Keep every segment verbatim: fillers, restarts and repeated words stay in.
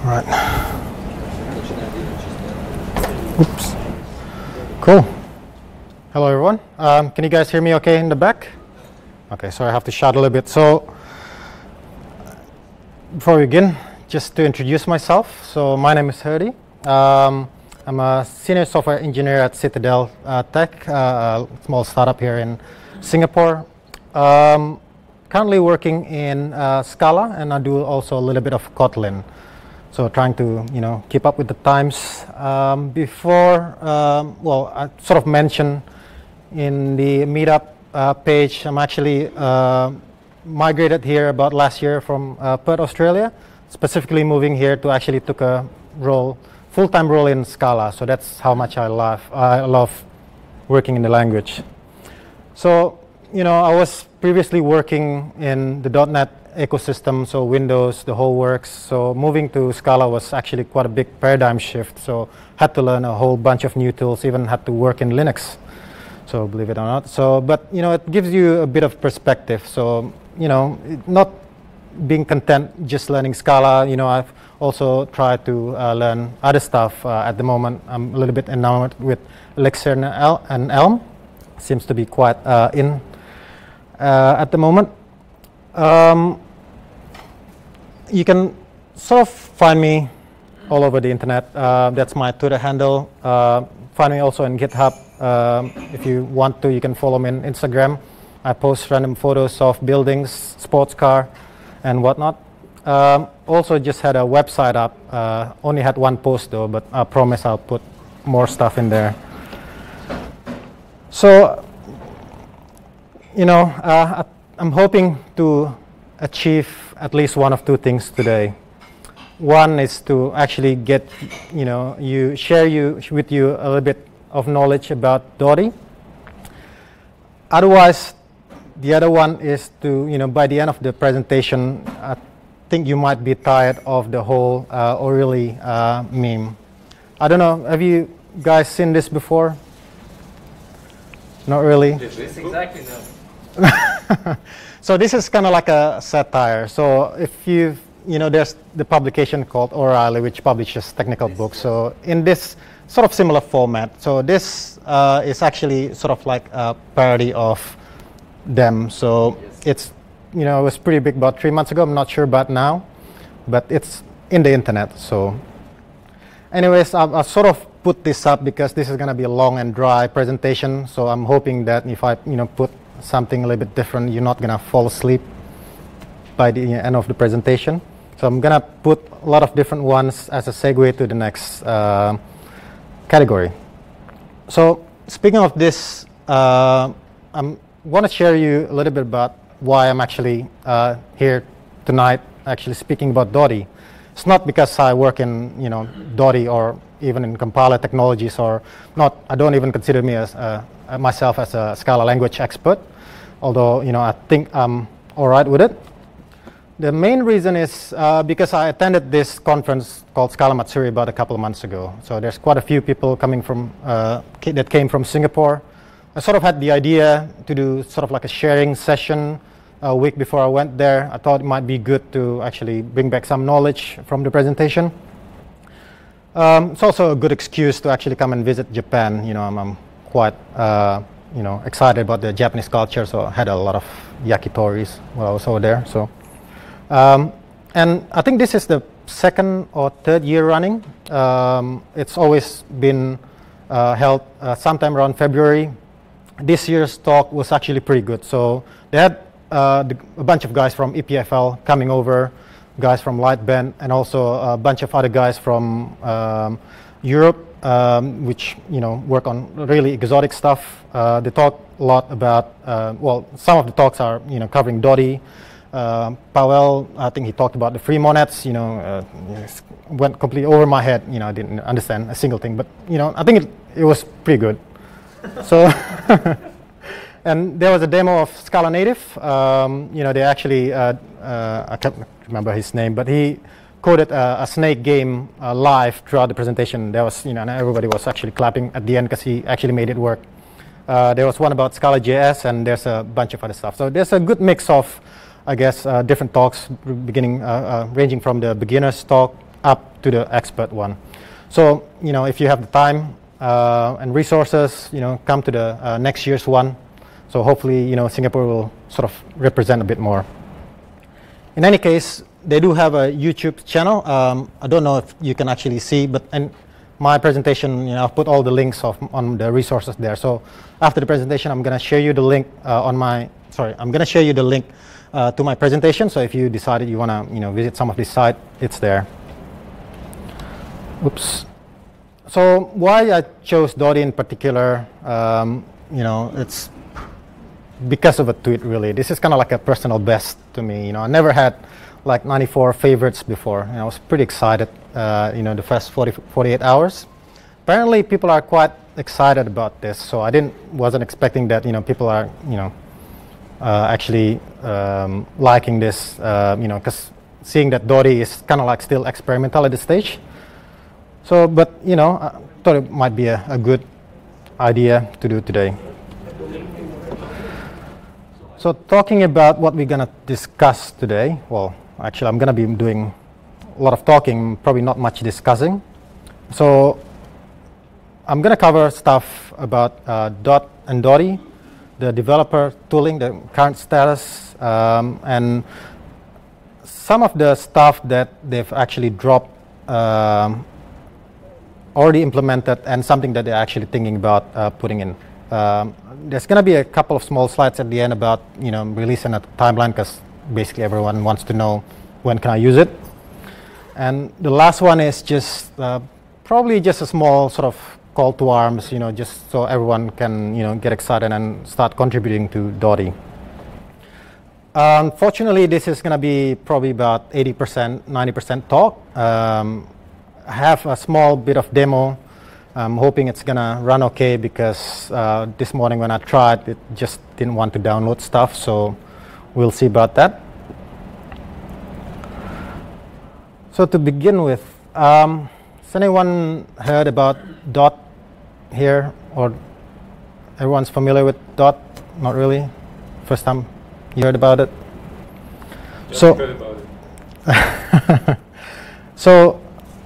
Right. Oops. Cool. Hello, everyone. Um, can you guys hear me okay in the back? Okay, so I have to shout a little bit. So before we begin, just to introduce myself. So my name is Herdy. Um, I'm a senior software engineer at Citadel uh, Tech, uh, a small startup here in Singapore. Um, currently working in uh, Scala, and I do also a little bit of Kotlin. So trying to, you know, keep up with the times. Um, before, um, well, I sort of mentioned in the meetup uh, page, I'm actually uh, migrated here about last year from uh, Perth, Australia, specifically moving here to actually took a role, full-time role in Scala. So that's how much I love, I love working in the language. So, you know, I was previously working in the dot net ecosystem, so Windows, the whole works. So moving to Scala was actually quite a big paradigm shift. So had to learn a whole bunch of new tools, even had to work in Linux. So believe it or not. So, but you know, it gives you a bit of perspective. So, you know, not being content just learning Scala, you know, I've also tried to uh, learn other stuff. Uh, at the moment, I'm a little bit enamored with Elixir and, El and Elm. Seems to be quite uh, in uh, at the moment. Um, you can sort of find me all over the internet. Uh, that's my Twitter handle. Uh, find me also on GitHub. Um, if you want to, you can follow me on Instagram. I post random photos of buildings, sports car, and whatnot. Um, also just had a website up. Uh, only had one post though, but I promise I'll put more stuff in there. So, you know, uh, I'm hoping to achieve at least one of two things today. One is to actually get, you know, you share you with you a little bit of knowledge about Dotty. Otherwise, the other one is to, you know, by the end of the presentation, I think you might be tired of the whole uh, O'Reilly uh, meme. I don't know, have you guys seen this before? Not really? This exactly, no. So this is kind of like a satire. So if you, you know, there's the publication called O'Reilly, which publishes technical books. So in this sort of similar format. So this uh, is actually sort of like a parody of them. So yes. It's, you know, it was pretty big about three months ago. I'm not sure about now, but it's in the internet. So anyways, I, I sort of put this up because this is going to be a long and dry presentation. So I'm hoping that if I, you know, put something a little bit different, you're not going to fall asleep by the end of the presentation. So I'm going to put a lot of different ones as a segue to the next uh, category. So speaking of this, uh, I want to share you a little bit about why I'm actually uh, here tonight, actually speaking about Dotty. It's not because I work in, you know, Dotty or even in compiler technologies, or not. I don't even consider me as uh, myself as a Scala language expert, although, you know, I think I'm all right with it. The main reason is uh, because I attended this conference called Scala Matsuri about a couple of months ago. So there's quite a few people coming from uh, that came from Singapore. I sort of had the idea to do sort of like a sharing session a week before I went there. I thought it might be good to actually bring back some knowledge from the presentation. Um, it's also a good excuse to actually come and visit Japan. You know, I'm, I'm quite, uh, you know, excited about the Japanese culture, so I had a lot of yakitoris while I was over there. So, um, and I think this is the second or third year running. Um, it's always been uh, held uh, sometime around February. This year's talk was actually pretty good. So they had uh, the, a bunch of guys from E P F L coming over, guys from Lightband, and also a bunch of other guys from um, Europe, um, which, you know, work on really exotic stuff. Uh, they talk a lot about, uh, well, some of the talks are, you know, covering Dotty. Uh, Powell, I think he talked about the free monads, you know, uh, went completely over my head. You know, I didn't understand a single thing, but, you know, I think it, it was pretty good. So, and there was a demo of Scala Native. Um, you know, they actually, uh, uh, I can't remember his name, but he coded a, a snake game uh, live throughout the presentation. There was, you know, and everybody was actually clapping at the end because he actually made it work. Uh, there was one about Scala J S, and there's a bunch of other stuff. So there's a good mix of, I guess, uh, different talks, beginning, uh, uh, ranging from the beginner's talk up to the expert one. So, you know, if you have the time uh, and resources, you know, come to the uh, next year's one. So hopefully, you know, Singapore will sort of represent a bit more. In any case, they do have a YouTube channel. Um, I don't know if you can actually see, but and my presentation, you know, I've put all the links of on the resources there. So after the presentation, I'm going to share you the link uh, on my. Sorry, I'm going to share you the link uh, to my presentation. So if you decided you want to, you know, visit some of this site, it's there. Oops. So why I chose Dotty in particular, um, you know, it's because of a tweet, really. This is kind of like a personal best to me. You know, I never had like ninety-four favorites before. You know, I was pretty excited, uh, you know, the first forty, forty-eight hours. Apparently, people are quite excited about this, so I didn't, wasn't expecting that, you know, people are, you know, uh, actually um, liking this, uh, you know, because seeing that Dotty is kind of like still experimental at this stage. So, but, you know, I thought it might be a, a good idea to do today. So talking about what we're going to discuss today, well, actually I'm going to be doing a lot of talking, probably not much discussing. So I'm going to cover stuff about uh, Dot and Dotty, the developer tooling, the current status, um, and some of the stuff that they've actually dropped, um, already implemented, and something that they're actually thinking about uh, putting in. Um, there's going to be a couple of small slides at the end about, you know, release and a timeline, because basically everyone wants to know when can I use it. And the last one is just uh, probably just a small sort of call to arms, you know, just so everyone can, you know, get excited and start contributing to Dotty. Uh, unfortunately, this is going to be probably about eighty percent, ninety percent talk. Um, I have a small bit of demo. I'm hoping it's gonna run okay, because uh, this morning when I tried, it just didn't want to download stuff, so we'll see about that. So to begin with, um, has anyone heard about Dot here, or everyone's familiar with Dot? Not really? First time you heard about it? Just so, heard about it. so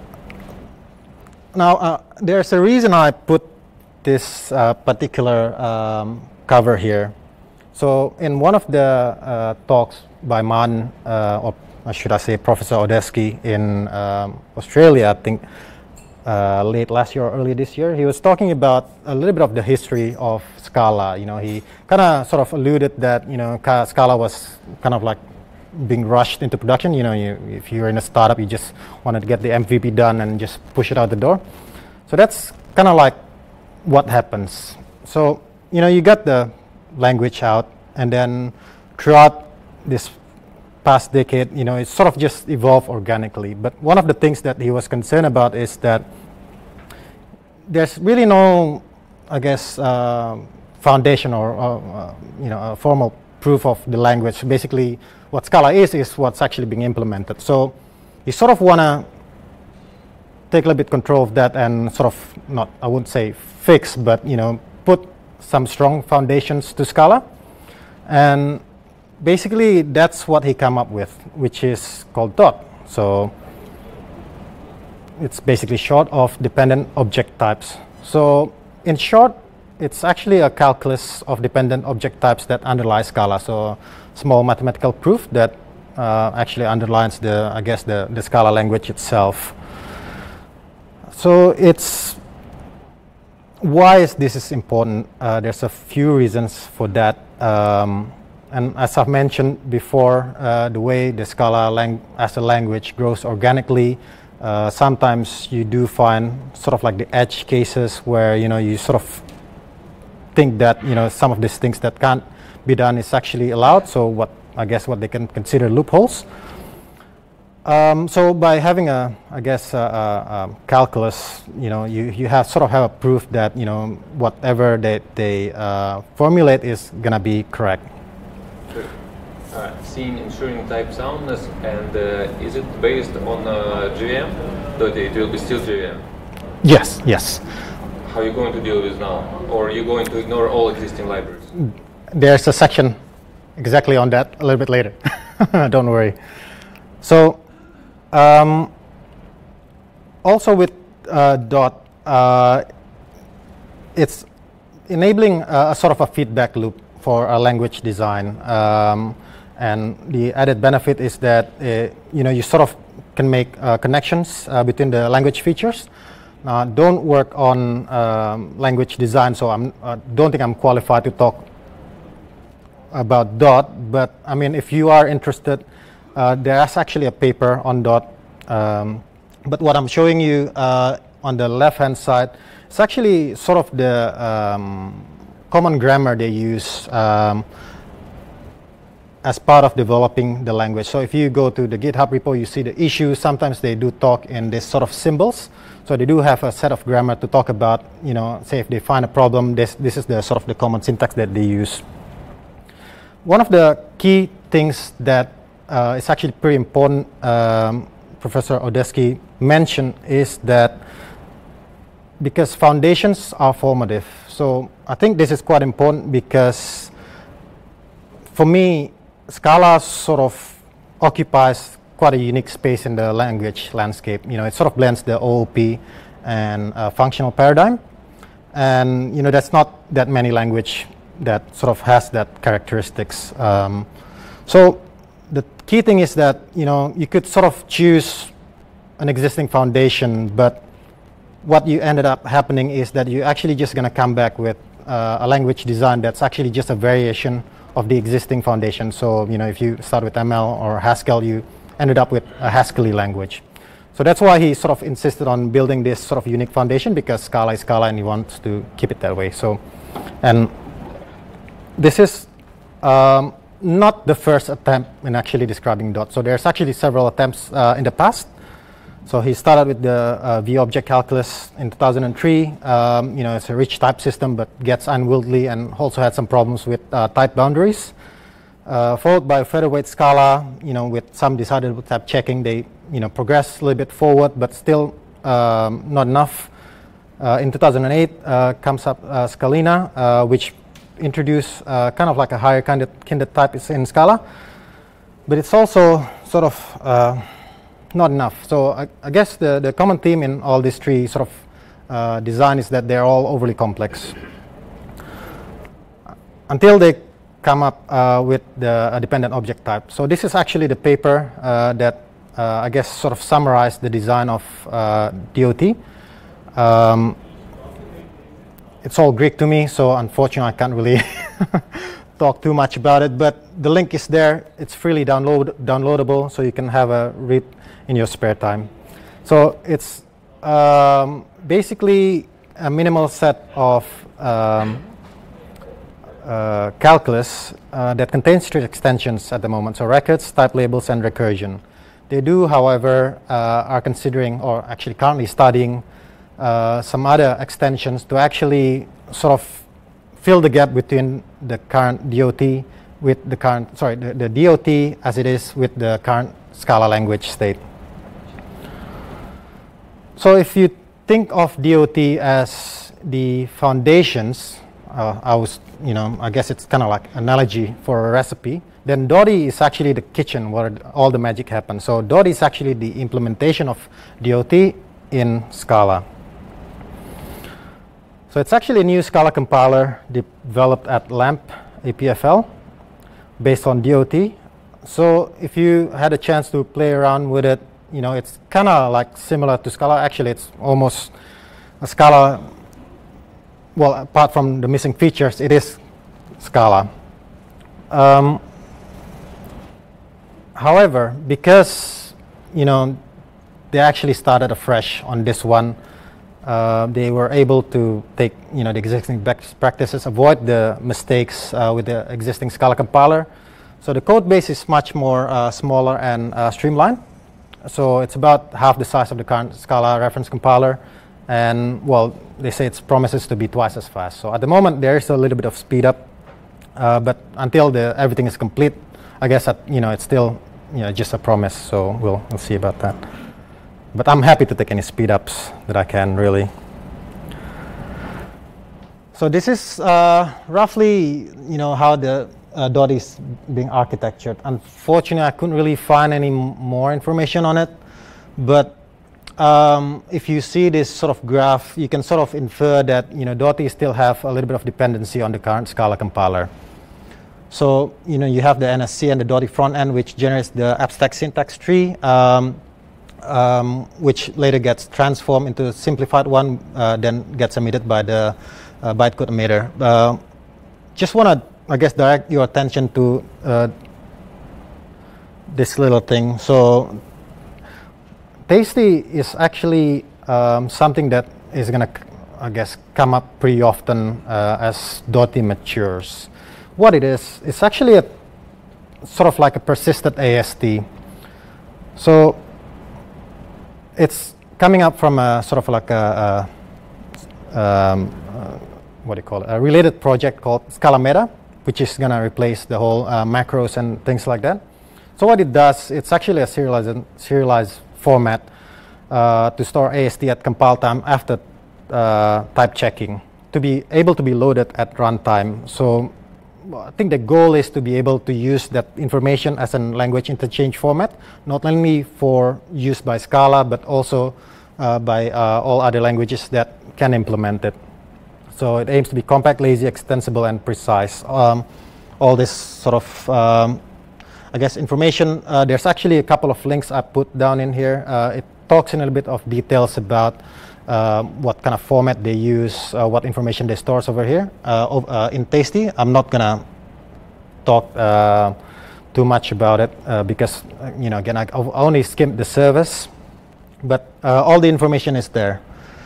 now, uh, there's a reason I put this uh, particular um, cover here. So in one of the uh, talks by Man, uh, or should I say Professor Odesky in um, Australia, I think uh, late last year or early this year, he was talking about a little bit of the history of Scala. You know, he kind of sort of alluded that, you know, Scala was kind of like being rushed into production. You know, you, if you're in a startup, you just wanted to get the M V P done and just push it out the door. So that's kind of like what happens. So, you know, you got the language out, and then throughout this past decade, you know, it sort of just evolved organically. But one of the things that he was concerned about is that there's really no, I guess, uh, foundation or, uh, you know, a formal proof of the language. Basically, what Scala is, is what's actually being implemented. So you sort of want to take a little bit control of that and sort of, not, I wouldn't say fix, but, you know, put some strong foundations to Scala. And basically, that's what he came up with, which is called Dot. So it's basically short of dependent object types. So in short, it's actually a calculus of dependent object types that underlies Scala. So small mathematical proof that uh, actually underlines the, I guess, the, the Scala language itself. So it's, why is this is important? Uh, there's a few reasons for that. Um, and as I've mentioned before, uh, the way the Scala lang as a language grows organically, uh, sometimes you do find sort of like the edge cases where, you know, you sort of think that, you know, some of these things that can't be done is actually allowed. So what, I guess, what they can consider loopholes. Um, so by having a, I guess, a, a, a calculus, you know, you, you have sort of have a proof that, you know, whatever they, they uh, formulate is gonna be correct. Sure. Uh, seeing ensuring type soundness, and uh, is it based on uh, J V M? That it will be still J V M? Yes, yes. How are you going to deal with now? Or are you going to ignore all existing libraries? There's a section exactly on that a little bit later. Don't worry. So, um, also with uh, Dot, uh, it's enabling a, a sort of a feedback loop for a language design. Um, and the added benefit is that uh, you know you sort of can make uh, connections uh, between the language features. Uh, don't work on um, language design, so I uh, don't think I'm qualified to talk about Dot. But I mean, if you are interested, uh, there's actually a paper on Dot. Um, but what I'm showing you uh, on the left-hand side is actually sort of the um, common grammar they use um, as part of developing the language. So if you go to the GitHub repo, you see the issues. Sometimes they do talk in this sort of symbols. So they do have a set of grammar to talk about, you know, say if they find a problem, this, this is the sort of the common syntax that they use. One of the key things that uh, is actually pretty important, um, Professor Odesky mentioned, is that because foundations are formative. So I think this is quite important because for me, Scala sort of occupies quite a unique space in the language landscape. You know, it sort of blends the O O P and uh, functional paradigm. And, you know, that's not that many language that sort of has that characteristics. Um, so the key thing is that, you know, you could sort of choose an existing foundation, but what you ended up happening is that you're actually just going to come back with uh, a language design that's actually just a variation of the existing foundation. So, you know, if you start with M L or Haskell, you ended up with a Haskell language. So that's why he sort of insisted on building this sort of unique foundation, because Scala is Scala and he wants to keep it that way. So, and this is um, not the first attempt in actually describing Dot. So there's actually several attempts uh, in the past. So he started with the uh, V-object calculus in two thousand three. Um, you know, it's a rich type system, but gets unwieldy and also had some problems with uh, type boundaries. Uh, followed by featherweight Scala, you know, with some decidable type checking. They, you know, progressed a little bit forward, but still um, not enough. Uh, in two thousand eight uh, comes up uh, Scalina, uh, which introduced uh, kind of like a higher kind of kindred type is in Scala, but it's also sort of uh, not enough. So I, I guess the, the common theme in all these three sort of uh, design is that they're all overly complex. Until they come up uh, with the uh, dependent object type. So this is actually the paper uh, that uh, I guess sort of summarized the design of uh, D O T. Um, it's all Greek to me, so unfortunately I can't really talk too much about it, but the link is there. It's freely download downloadable, so you can have a read in your spare time. So it's um, basically a minimal set of um, uh, calculus uh, that contains three extensions at the moment. So records, type labels, and recursion. They do, however, uh, are considering, or actually currently studying, uh, some other extensions to actually sort of fill the gap between the current D O T with the current, sorry, the, the D O T as it is with the current Scala language state. So if you think of D O T as the foundations, uh, I was, you know, I guess it's kind of like analogy for a recipe, then Dotty is actually the kitchen where all the magic happens. So Dotty is actually the implementation of D O T in Scala. So it's actually a new Scala compiler developed at LAMP A P F L based on D O T. So if you had a chance to play around with it, you know, it's kind of like similar to Scala. Actually, it's almost a Scala. Well, apart from the missing features, it is Scala. Um, however, because, you know, they actually started afresh on this one, uh, they were able to take, you know, the existing best practices, avoid the mistakes uh, with the existing Scala compiler. So the code base is much more uh, smaller and uh, streamlined. So it's about half the size of the current Scala reference compiler, and well, they say it promises to be twice as fast. So at the moment there is a little bit of speed up, uh, but until the everything is complete, I guess that, you know, it's still, you know, just a promise. So we'll we'll see about that. But I'm happy to take any speed ups that I can, really. So this is uh, roughly, you know, how the uh, Dotty is being architectured. Unfortunately, I couldn't really find any more information on it, but um, if you see this sort of graph, you can sort of infer that, you know, Dotty still have a little bit of dependency on the current Scala compiler. So, you know, you have the N S C and the Dotty front end, which generates the abstract syntax tree, um, um, which later gets transformed into a simplified one, uh, then gets emitted by the uh, bytecode emitter. Uh, just want to, I guess, direct your attention to uh, this little thing. So, Tasty is actually um, something that is going to, I guess, come up pretty often uh, as Dotty matures. What it is, it's actually a sort of like a persistent A S T. So it's coming up from a sort of like a, a um, uh, what do you call it, a related project called Scala Meta, which is going to replace the whole uh, macros and things like that. So what it does, it's actually a serialized, serialized format uh, to store A S T at compile time after uh, type checking to be able to be loaded at runtime. So I think the goal is to be able to use that information as a language interchange format, not only for use by Scala, but also uh, by uh, all other languages that can implement it. So it aims to be compact, lazy, extensible, and precise. Um, all this sort of um, I guess information, uh, there's actually a couple of links I put down in here. Uh, it talks in a little bit of details about uh, what kind of format they use, uh, what information they store over here. Uh, uh, in Tasty, I'm not going to talk uh, too much about it uh, because, uh, you know, again, I, I only skimmed the service, but uh, all the information is there.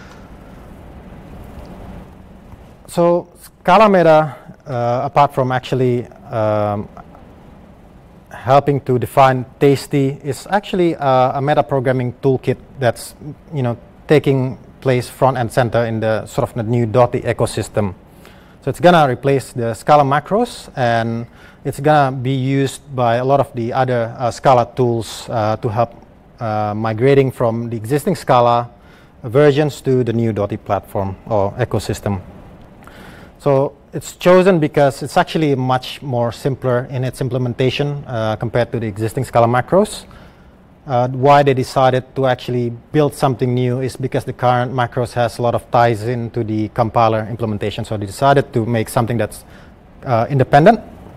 So Scala Meta, uh, apart from actually um, helping to define Tasty, is actually uh, a meta-programming toolkit that's, you know, taking place front and center in the sort of the new Dotty ecosystem. So it's gonna replace the Scala macros, and it's gonna be used by a lot of the other uh, Scala tools uh, to help uh, migrating from the existing Scala versions to the new Dotty platform or ecosystem. So it's chosen because it's actually much more simpler in its implementation uh, compared to the existing Scala macros. Uh, why they decided to actually build something new is because the current macros has a lot of ties into the compiler implementation. So they decided to make something that's uh, independent.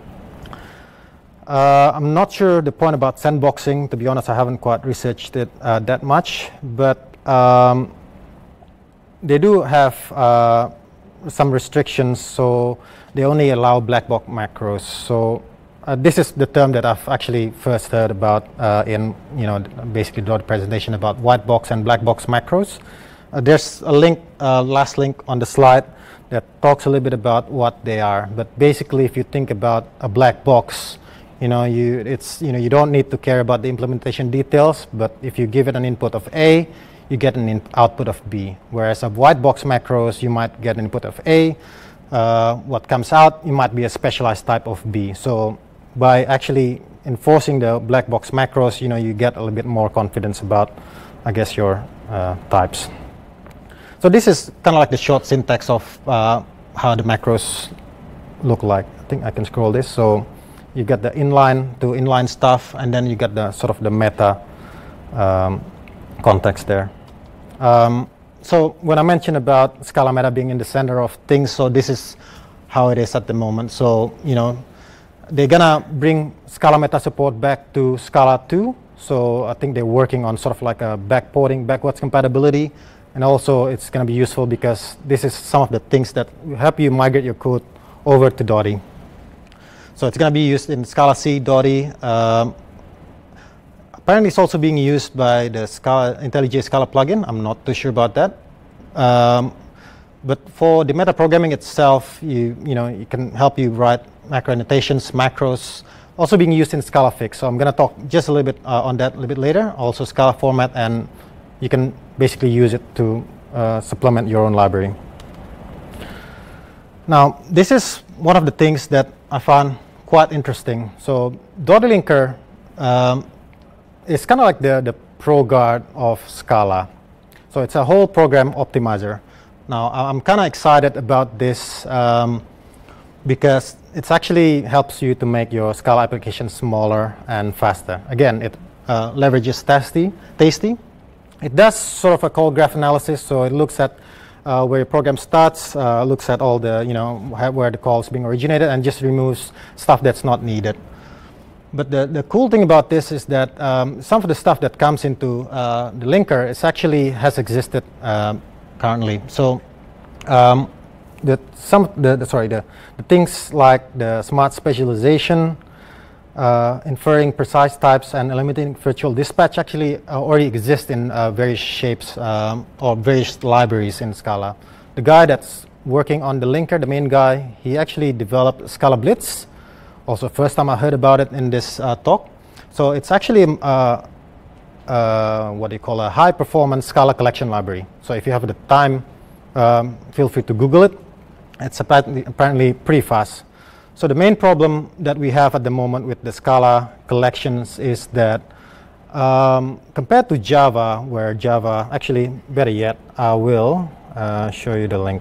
Uh, I'm not sure the point about sandboxing. To be honest, I haven't quite researched it uh, that much, but um, they do have uh, some restrictions, so they only allow black box macros. So uh, this is the term that I've actually first heard about uh, in, you know, basically the presentation about white box and black box macros. Uh, there's a link, uh, last link on the slide that talks a little bit about what they are. But basically, if you think about a black box, you know, you it's you know you don't need to care about the implementation details. But if you give it an input of A, you get an in output of B. Whereas a white box macros, you might get an input of A. Uh, what comes out, it might be a specialized type of B. So by actually enforcing the black box macros, you know, you get a little bit more confidence about, I guess, your uh, types. So this is kind of like the short syntax of uh, how the macros look like. I think I can scroll this. So you get the inline to inline stuff, and then you get the sort of the meta um, context there. Um, so when I mentioned about Scala Meta being in the center of things, so this is how it is at the moment. So, you know, they're gonna bring Scala Meta support back to Scala two. So I think they're working on sort of like a backporting, backwards compatibility. And also it's gonna be useful because this is some of the things that will help you migrate your code over to Dotty. So it's gonna be used in Scala C, Dotty. Um, Apparently, it's also being used by the Scala, IntelliJ Scala plugin. I'm not too sure about that. Um, but for the meta programming itself, you you know, it can help you write macro annotations, macros, also being used in ScalaFix. So I'm going to talk just a little bit uh, on that a little bit later. Also Scala format, and you can basically use it to uh, supplement your own library. Now, this is one of the things that I found quite interesting. So Dotty Linker. Um, It's kind of like the, the ProGuard of Scala. So it's a whole program optimizer. Now, I'm kind of excited about this um, because it actually helps you to make your Scala application smaller and faster. Again, it uh, leverages Tasty, Tasty, it does sort of a call graph analysis, so it looks at uh, where your program starts, uh, looks at all the, you know, where the call is being originated, and just removes stuff that's not needed. But the, the cool thing about this is that um, some of the stuff that comes into uh, the linker is actually has existed um, currently. So um, the some the, the sorry the, the things like the smart specialization, uh, inferring precise types, and eliminating virtual dispatch actually uh, already exist in uh, various shapes um, or various libraries in Scala. The guy that's working on the linker, the main guy, he actually developed Scala Blitz. Also, first time I heard about it in this uh, talk. So it's actually uh, uh, what do you call a high-performance Scala collection library. So if you have the time, um, feel free to Google it. It's apparently, apparently pretty fast. So the main problem that we have at the moment with the Scala collections is that um, compared to Java, where Java, actually better yet, I will uh, show you the link.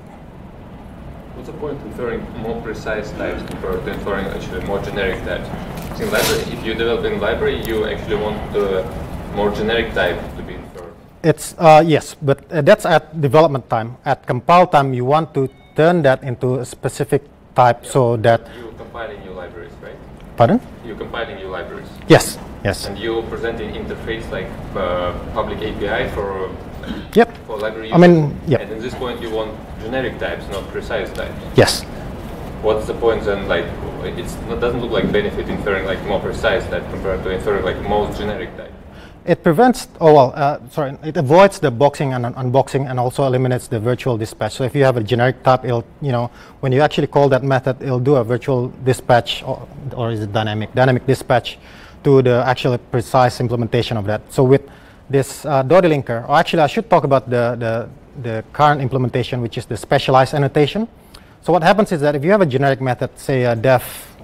What's the point of inferring more precise types compared to inferring actually more generic types? In library, if you develop in library, you actually want the more generic type to be inferred. It's uh, yes, but uh, that's at development time. At compile time, you want to turn that into a specific type, yeah, so that you compiling new libraries, right? Pardon? You compiling new libraries. Yes. Yes. And you presenting interface like uh, public A P I for. Yep. For library I mean, yeah. And at this point, you want generic types, not precise types. Yes. What's the point then? Like, it's, it doesn't look like benefit inferring like more precise type compared to inferring like most generic type. It prevents. Oh well. Uh, sorry. It avoids the boxing and un unboxing, and also eliminates the virtual dispatch. So if you have a generic type, it'll, you know, when you actually call that method, it'll do a virtual dispatch, or, or is it dynamic? Dynamic dispatch to the actual precise implementation of that. So with this uh, Dotty linker, or actually I should talk about the, the, the current implementation, which is the specialized annotation. So what happens is that if you have a generic method, say a def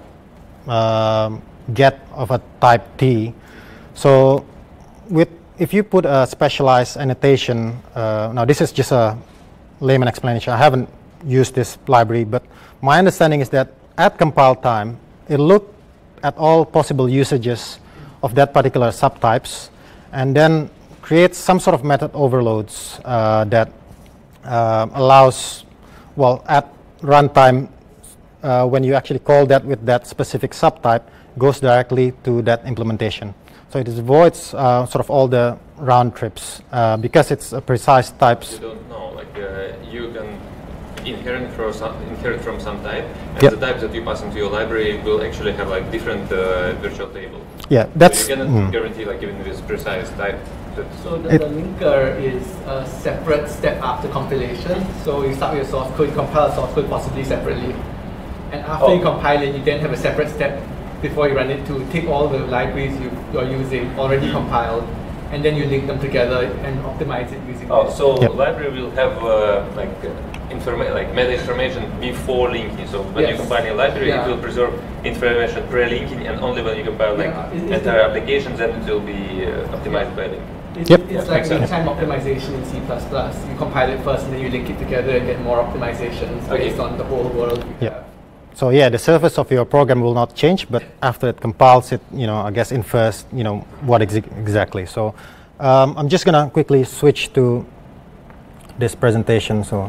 uh, get of a type T, so with if you put a specialized annotation, uh, now this is just a layman explanation, I haven't used this library, but my understanding is that at compile time, it looked at all possible usages of that particular subtypes, and then creates some sort of method overloads uh, that uh, allows, well, at runtime, uh, when you actually call that with that specific subtype, goes directly to that implementation. So it avoids uh, sort of all the round trips uh, because it's a precise types. You don't know, like uh, you can inherit from some, inherit from some type, and yep. the types that you pass into your library will actually have like different uh, virtual table. Yeah, that's. So you cannot mm. guarantee like even this precise type. So the, the linker is a separate step after compilation. So you start with your source code, you compile the source code possibly separately, and after oh. you compile it, you then have a separate step before you run it to take all the libraries you, you're using already compiled, and then you link them together and optimize it using. Oh, so yep. the library will have uh, like uh, informa like meta information before linking. So when yes. you compile a library, yeah. it will preserve information pre-linking, and only when you compile like yeah. it, entire applications, then it will be uh, optimized by linking. It, yep. It's yeah, like real-time optimization in C plus plus. You compile it first, and then you link it together and get more optimizations okay. based on the whole world. Yep. So yeah, the surface of your program will not change, but after it compiles it, you know, I guess infers, you know, what ex exactly. So um, I'm just gonna quickly switch to this presentation. So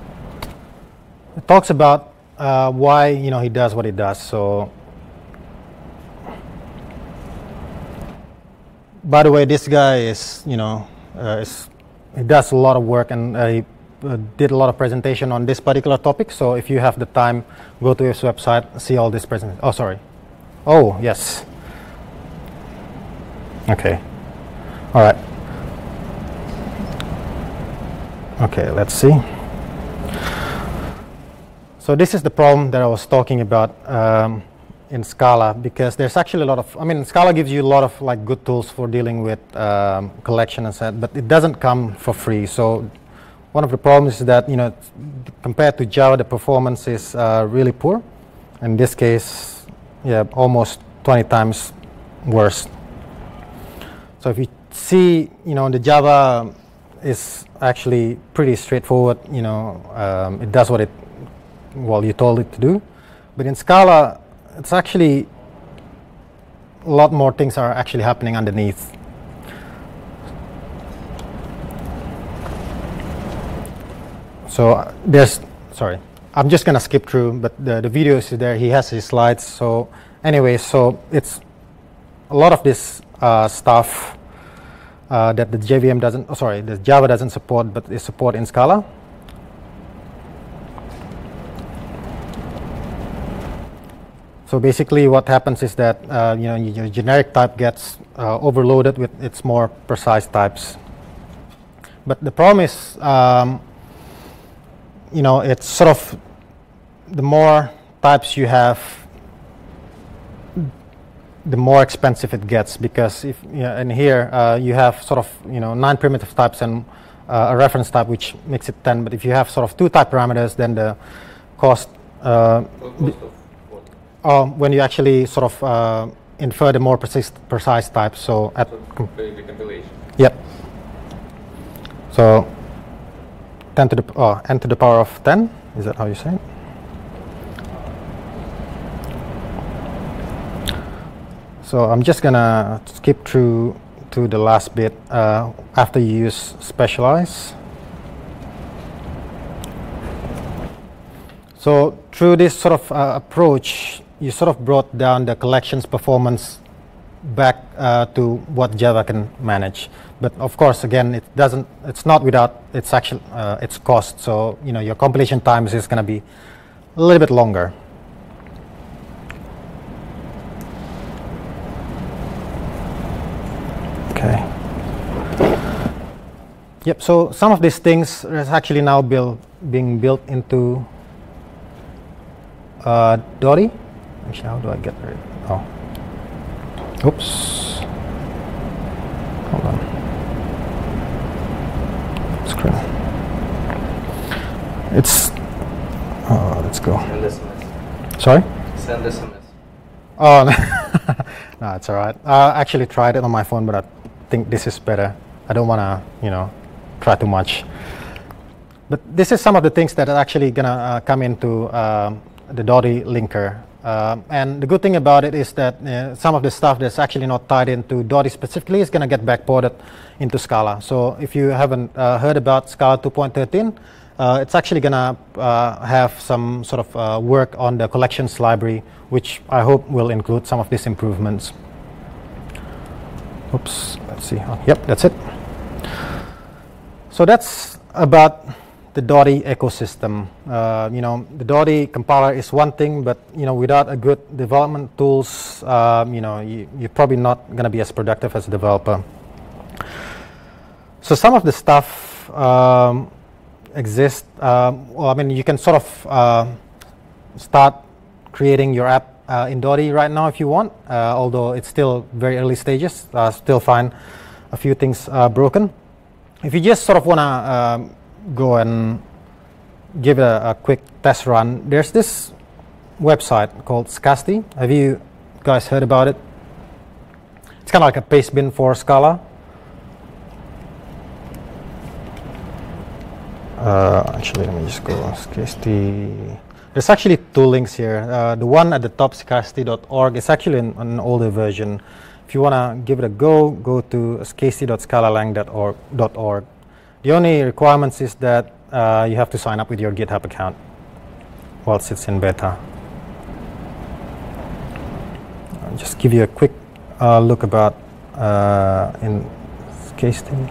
it talks about uh, why, you know, he does what he does. So by the way, this guy is, you know, uh, is, he does a lot of work, and uh, he Uh, did a lot of presentation on this particular topic. So if you have the time, go to his website, see all this presentation. Oh, sorry. Oh, yes. Okay. All right. Okay, let's see. So this is the problem that I was talking about um, in Scala, because there's actually a lot of, I mean, Scala gives you a lot of like good tools for dealing with um, collection and set, but it doesn't come for free. So one of the problems is that, you know, compared to Java, the performance is uh, really poor. In this case, yeah, almost twenty times worse. So if you see, you know, the Java is actually pretty straightforward. You know, um, it does what it, well, you told it to do. But in Scala, it's actually a lot more things are actually happening underneath. So uh, there's, sorry, I'm just gonna skip through, but the, the video is there, he has his slides. So anyway, so it's a lot of this uh, stuff uh, that the J V M doesn't, oh, sorry, the Java doesn't support, but is support in Scala. So basically what happens is that uh, you know, your generic type gets uh, overloaded with its more precise types. But the problem is, um, you know, it's sort of the more types you have, the more expensive it gets, because if you know, in here uh, you have sort of, you know, nine primitive types and uh, a reference type, which makes it ten. But if you have sort of two type parameters, then the cost uh, Uh, when you actually sort of uh, infer the more precise, precise types. So at so the compilation. Yep. So ten to the oh, n to the power of ten. Is that how you say it? So I'm just gonna skip through to the last bit uh, after you use specialize. So through this sort of uh, approach, you sort of brought down the collections performance back uh, to what Java can manage. But of course, again, it doesn't. It's not without its actual uh, its cost. So you know your compilation time is just going to be a little bit longer. Okay. Yep. So some of these things is actually now built being built into uh, Dotty. Actually, how do I get rid? Oh, oops. Hold on. Screen. It's. Oh, let's go. Send S M S. Sorry. Send S M S. Oh, no, it's all right. I actually tried it on my phone, but I think this is better. I don't want to, you know, try too much. But this is some of the things that are actually gonna uh, come into um, the Dotty linker. Uh, and the good thing about it is that uh, some of the stuff that's actually not tied into Dotty specifically is going to get backported into Scala. So if you haven't uh, heard about Scala two point thirteen, uh, it's actually going to uh, have some sort of uh, work on the collections library, which I hope will include some of these improvements. Oops, let's see. Oh, yep, that's it. So that's about the Dotty ecosystem. Uh, you know, the Dotty compiler is one thing, but you know, without a good development tools, um, you know, you, you're probably not going to be as productive as a developer. So some of the stuff um, exists. Um, well, I mean, you can sort of uh, start creating your app uh, in Dotty right now if you want, uh, although it's still very early stages. Uh, still find a few things uh, broken. If you just sort of want to um, go and give it a, a quick test run, there's this website called Scala. Have you guys heard about it? It's kind of like a paste bin for Scala. Uh, actually, let me just go Scala. There's actually two links here. Uh, the one at the top, scala dot org, is actually an, an older version. If you want to give it a go, go to scala dot scalalang dot org. The only requirements is that uh, you have to sign up with your GitHub account whilst it's in beta. I'll just give you a quick uh, look about uh, in Scala.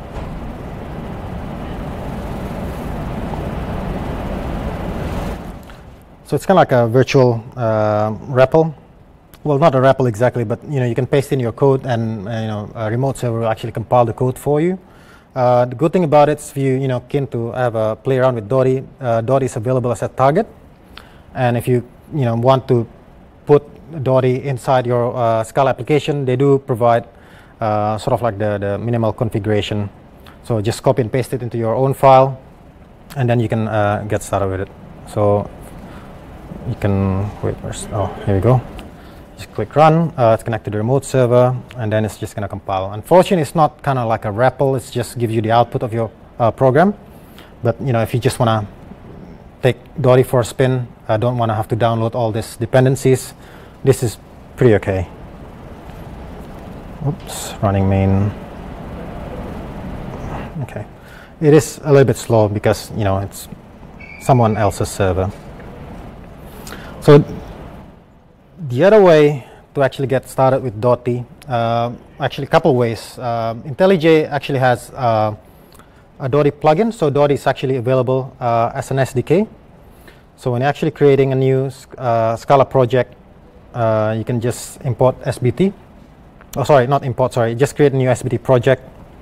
So it's kind of like a virtual uh, R E P L. Well, not a R E P L exactly, but you know you can paste in your code, and uh, you know a remote server will actually compile the code for you. Uh, the good thing about it is if you, you know, keen to have a play around with Dotty, uh, Dotty is available as a target. And if you, you know, want to put Dotty inside your uh, Scala application, they do provide uh, sort of like the, the minimal configuration. So just copy and paste it into your own file, and then you can uh, get started with it. So you can, wait, where's, oh, here we go. Just click run, uh, it's connected to the remote server, and then it's just going to compile. Unfortunately, it's not kind of like a R E P L, it's just gives you the output of your uh, program. But you know, if you just want to take Dotty for a spin, uh, don't want to have to download all these dependencies, this is pretty okay. Oops, running main. Okay. it is a little bit slow because, you know, it's someone else's server. So the other way to actually get started with Dotty, uh, actually a couple ways. Uh, IntelliJ actually has uh, a Dotty plugin, so Dotty is actually available uh, as an S D K. So when you're actually creating a new uh, Scala project, uh, you can just import S B T. Oh, sorry, not import, sorry, just create a new S B T project.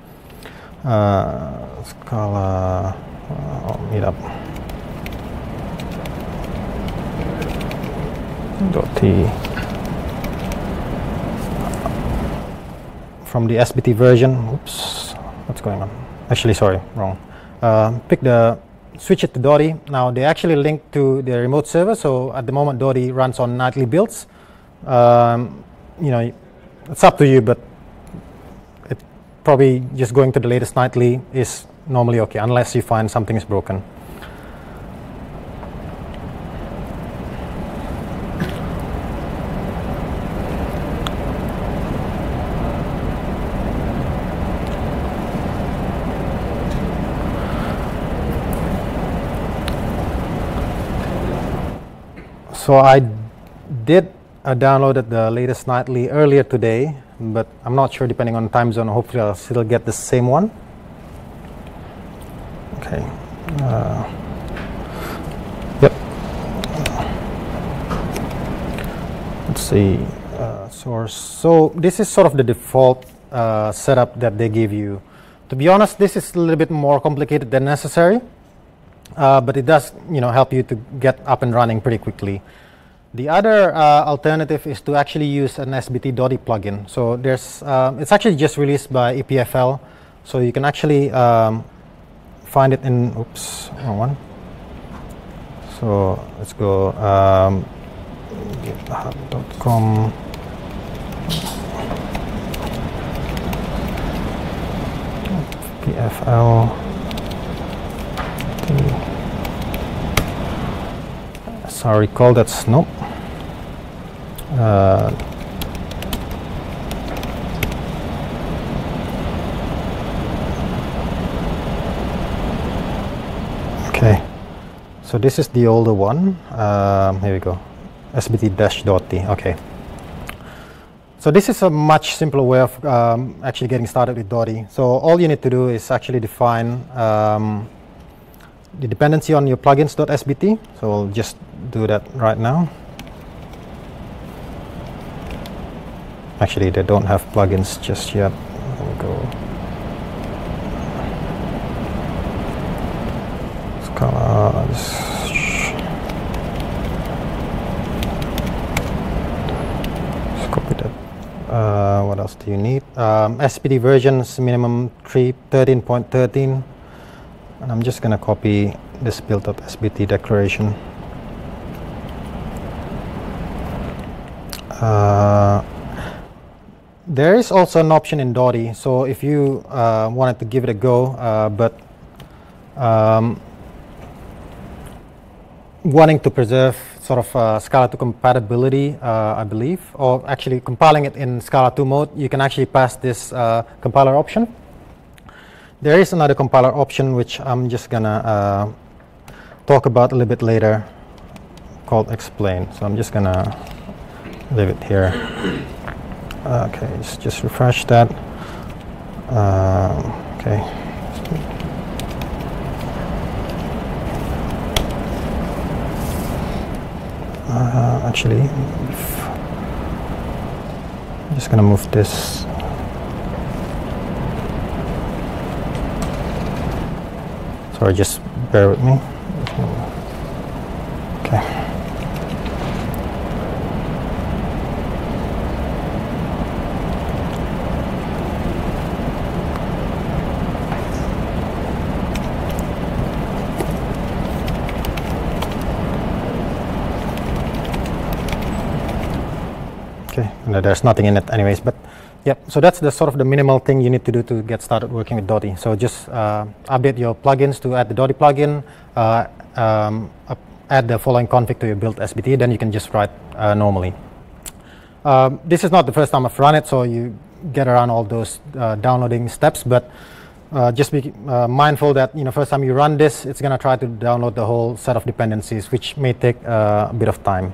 Uh, Scala, uh, I'll meet up. Dotty. From the S B T version, oops, what's going on? Actually, sorry, wrong. Uh, pick the, switch it to Dotty. Now they actually link to the remote server, so at the moment Dotty runs on nightly builds. Um, you know, it's up to you, but it probably just going to the latest nightly is normally okay, unless you find something is broken. So I did uh, downloaded the latest nightly earlier today, but I'm not sure depending on time zone. Hopefully I'll still get the same one. Okay. Uh, yep. Let's see. Uh, source. So this is sort of the default uh, setup that they give you. To be honest, this is a little bit more complicated than necessary. Uh, but it does, you know, help you to get up and running pretty quickly. The other uh, alternative is to actually use an S B T Dotty plugin. So there's, uh, it's actually just released by E P F L, so you can actually um, find it in. Oops, wrong one. So let's go um, github dot com. E P F L. As I recall, that's nope. Uh, okay, so this is the older one. Um, here we go. S B T Dotty. Okay. So this is a much simpler way of um, actually getting started with Dotty. So all you need to do is actually define um, the dependency on your plugins.sbt. So we'll just do that right now. Actually, they don't have plugins just yet. Let me go. Scala. Just copy that. Uh, what else do you need? Um, S B T versions minimum thirteen point thirteen. And I'm just going to copy this build.sbt declaration. Uh, there is also an option in Dotty. So if you uh, wanted to give it a go, uh, but um, wanting to preserve sort of uh, Scala two compatibility, uh, I believe, or actually compiling it in Scala two mode, you can actually pass this uh, compiler option. There is another compiler option which I'm just gonna uh, talk about a little bit later, called explain. So I'm just gonna leave it here. Okay, just, just refresh that. Uh, okay. Uh, actually, I'm just gonna move this. Sorry, just bear with me. Okay. Okay, no, there's nothing in it anyways, but yep, so that's the sort of the minimal thing you need to do to get started working with Dotty. So just uh, update your plugins to add the Dotty plugin, uh, um, up, add the following config to your build S B T, then you can just write uh, normally. Um, this is not the first time I've run it, so you get around all those uh, downloading steps, but uh, just be uh, mindful that, you know, first time you run this, it's going to try to download the whole set of dependencies, which may take uh, a bit of time.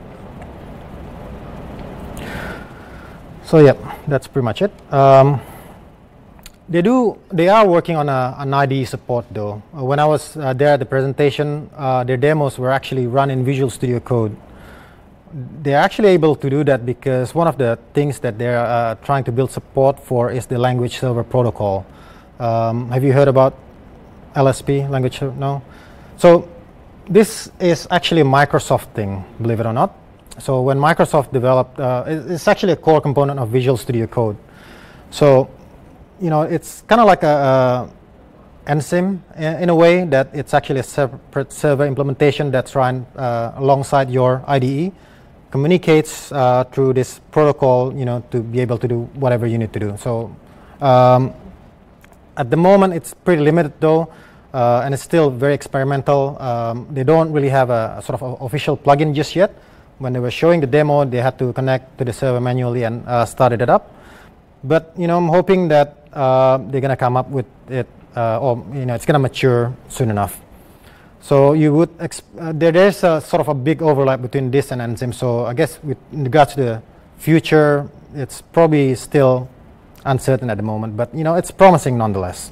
So yeah, that's pretty much it. Um, they do, they are working on a, an I D E support though. Uh, when I was uh, there at the presentation, uh, their demos were actually run in Visual Studio Code. They're actually able to do that because one of the things that they're uh, trying to build support for is the language server protocol. Um, have you heard about L S P, language server? No? So this is actually a Microsoft thing, believe it or not. So when Microsoft developed, uh, it's actually a core component of Visual Studio Code. So, you know, it's kind of like a, a N S I M in, in a way that it's actually a separate server implementation that's run uh, alongside your I D E, communicates uh, through this protocol, you know, to be able to do whatever you need to do. So um, at the moment, it's pretty limited though, uh, and it's still very experimental. Um, they don't really have a, a sort of a official plugin just yet. When they were showing the demo, they had to connect to the server manually and uh, started it up. But you know, I'm hoping that uh, they're gonna come up with it, uh, or you know, it's gonna mature soon enough. So you would exp uh, there, there's a sort of a big overlap between this and N S I M. So I guess with in regards to the future, it's probably still uncertain at the moment. But you know, it's promising nonetheless.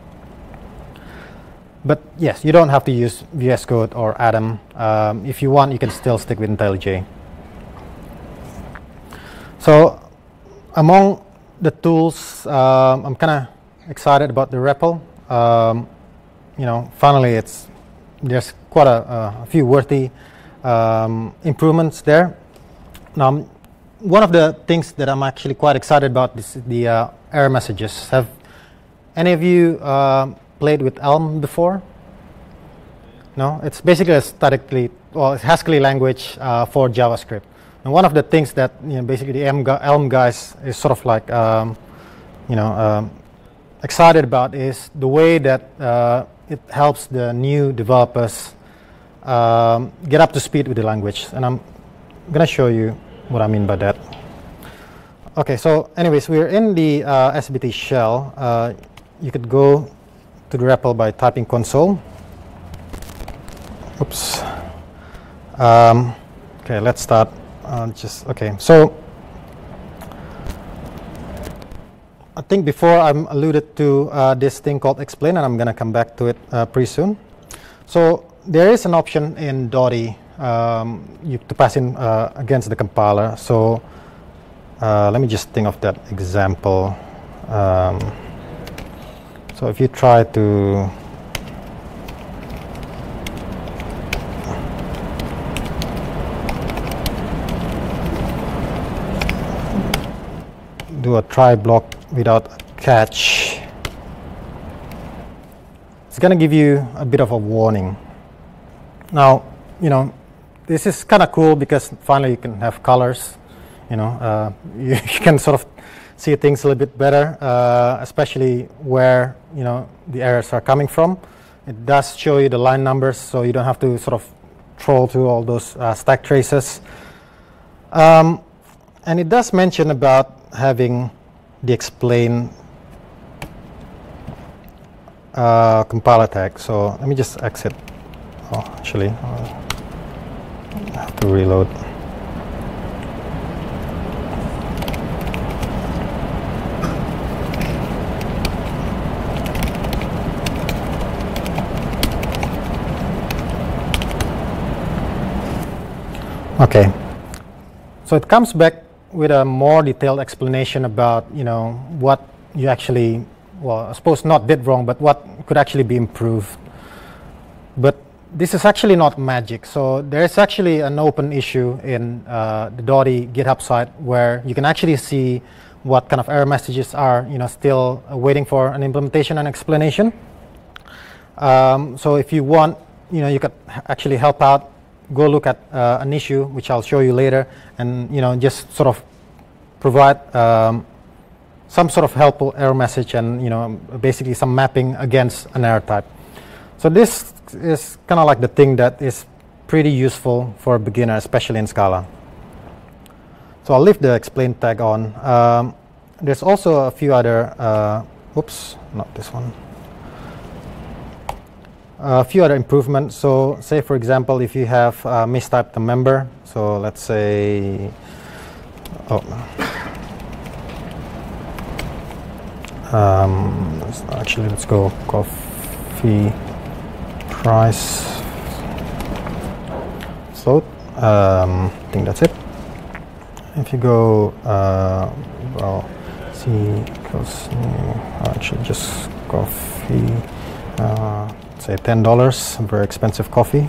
But yes, you don't have to use V S Code or Atom. Um, if you want, you can still stick with IntelliJ. So among the tools, um, I'm kind of excited about the R E P L. Um, you know, finally, it's there's quite a, a few worthy um, improvements there. Now, one of the things that I'm actually quite excited about is the uh, error messages. Have any of you uh, played with Elm before? No, it's basically a statically, well, it's Haskell language uh, for JavaScript. And one of the things that, you know, basically the Elm guys is sort of like, um, you know, um, excited about is the way that uh, it helps the new developers um, get up to speed with the language. And I'm going to show you what I mean by that. Okay, so anyways, we're in the uh, S B T shell. Uh, you could go to the R E P L by typing console. Oops. Um, okay, let's start. Uh, just okay. So I think before I'm alluded to uh, this thing called explain, and I'm going to come back to it uh, pretty soon. So there is an option in Dotty um, you to pass in uh, against the compiler. So uh, let me just think of that example. Um, so if you try to do a try block without a catch, it's going to give you a bit of a warning. Now, you know, this is kind of cool because finally you can have colors. You know, uh, you, you can sort of see things a little bit better, uh, especially where, you know, the errors are coming from. It does show you the line numbers, so you don't have to sort of troll through all those uh, stack traces. Um, and it does mention about having the explain uh, compiler tag. So let me just exit. Oh, actually, uh, I have to reload. Okay, so it comes back with a more detailed explanation about, you know, what you actually, well, I suppose not did wrong, but what could actually be improved. But this is actually not magic. So there is actually an open issue in uh, the Dotty GitHub site where you can actually see what kind of error messages are, you know, still uh, waiting for an implementation and explanation. Um, so if you want, you know, you could actually help out. Go look at uh, an issue, which I'll show you later, and you know, just sort of provide um, some sort of helpful error message, and you know, basically some mapping against an error type. So this is kind of like the thing that is pretty useful for a beginner, especially in Scala. So I'll leave the explain tag on. Um, there's also a few other. Uh, oops, not this one. a few other improvements. So say for example, if you have uh, mistyped a member, so let's say, oh, um, let's actually let's go coffee price float. Um, I think that's it. If you go, uh, well, see, because uh, actually just coffee. Uh, say ten dollars, very expensive coffee.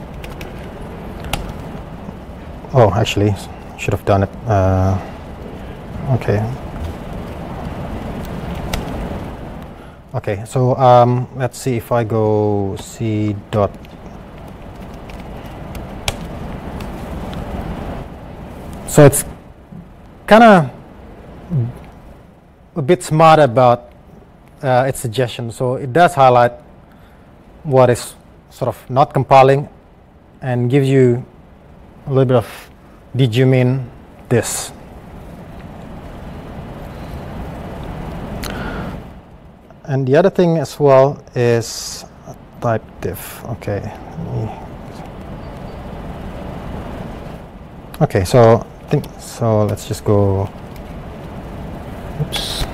Oh, actually, should have done it. Uh, okay. Okay, so um, let's see if I go see dot. So it's kind of a bit smart about uh, its suggestion. So it does highlight what is sort of not compiling and gives you a little bit of, did you mean this? And the other thing as well is type diff. Okay. Okay, so I think so. Let's just go. Oops.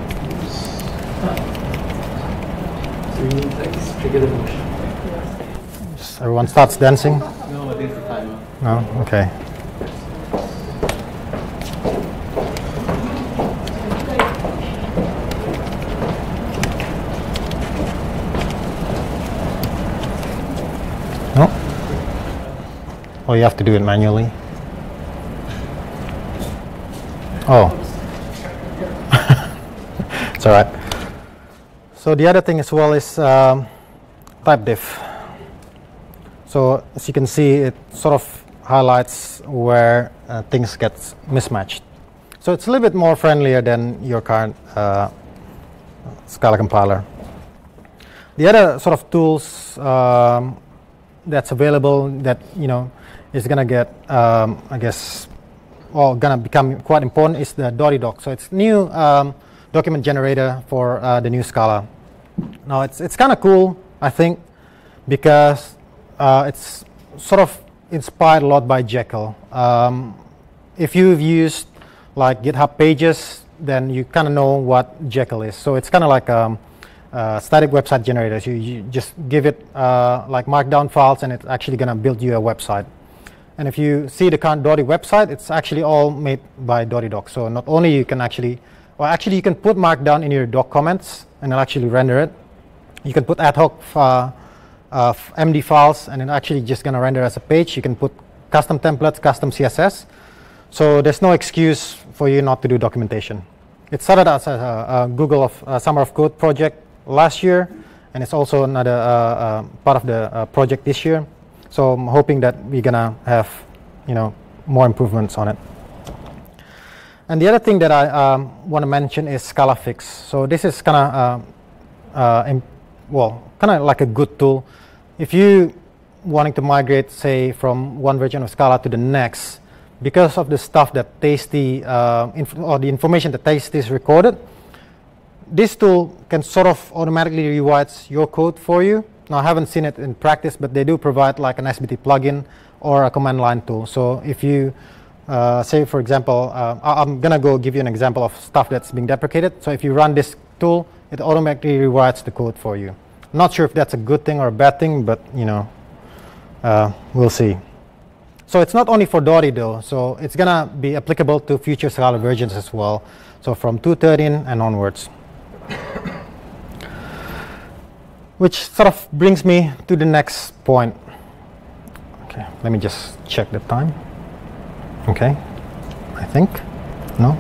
So you need like this trigger the motion. Just everyone starts dancing. No, this is the timer. No. Okay. No. Oh, you have to do it manually. Oh. It's all right. So the other thing as well is um, type diff. So as you can see, it sort of highlights where uh, things get mismatched. So it's a little bit more friendlier than your current uh, Scala compiler. The other sort of tools um, that's available that you know is gonna get, um, I guess, well, gonna become quite important is the Dotty doc. So it's new um, document generator for uh, the new Scala. Now it's it's kind of cool, I think, because uh, it's sort of inspired a lot by Jekyll. Um, if you've used like GitHub Pages, then you kind of know what Jekyll is. So it's kind of like um, uh, static website generators. You, you just give it uh, like markdown files, and it's actually gonna build you a website. And if you see the current Dotty website, it's actually all made by Dotty doc. So not only you can actually, well, actually you can put markdown in your doc comments and it'll actually render it. You can put ad hoc uh, uh, M D files and it's actually just gonna render as a page. You can put custom templates, custom C S S. So there's no excuse for you not to do documentation. It started as a, a Google of uh, Summer of Code project last year, and it's also another uh, uh, part of the uh, project this year. So I'm hoping that we're gonna have, you know, more improvements on it. And the other thing that I um, want to mention is Scala Fix. So this is kind of, uh, uh, well, kind of like a good tool. If you wanting to migrate, say, from one version of Scala to the next, because of the stuff that Tasty, uh, inf or the information that Tasty is recorded, this tool can sort of automatically rewrite your code for you. Now, I haven't seen it in practice, but they do provide like an S B T plugin or a command line tool. So if you uh, say, for example, uh, I'm gonna go give you an example of stuff that's being deprecated. So if you run this tool, it automatically rewrites the code for you. Not sure if that's a good thing or a bad thing, but you know, uh, we'll see. So it's not only for Dotty though. So it's gonna be applicable to future Scala versions as well. So from two point thirteen and onwards. Which sort of brings me to the next point. Okay, let me just check the time. Okay, I think, no?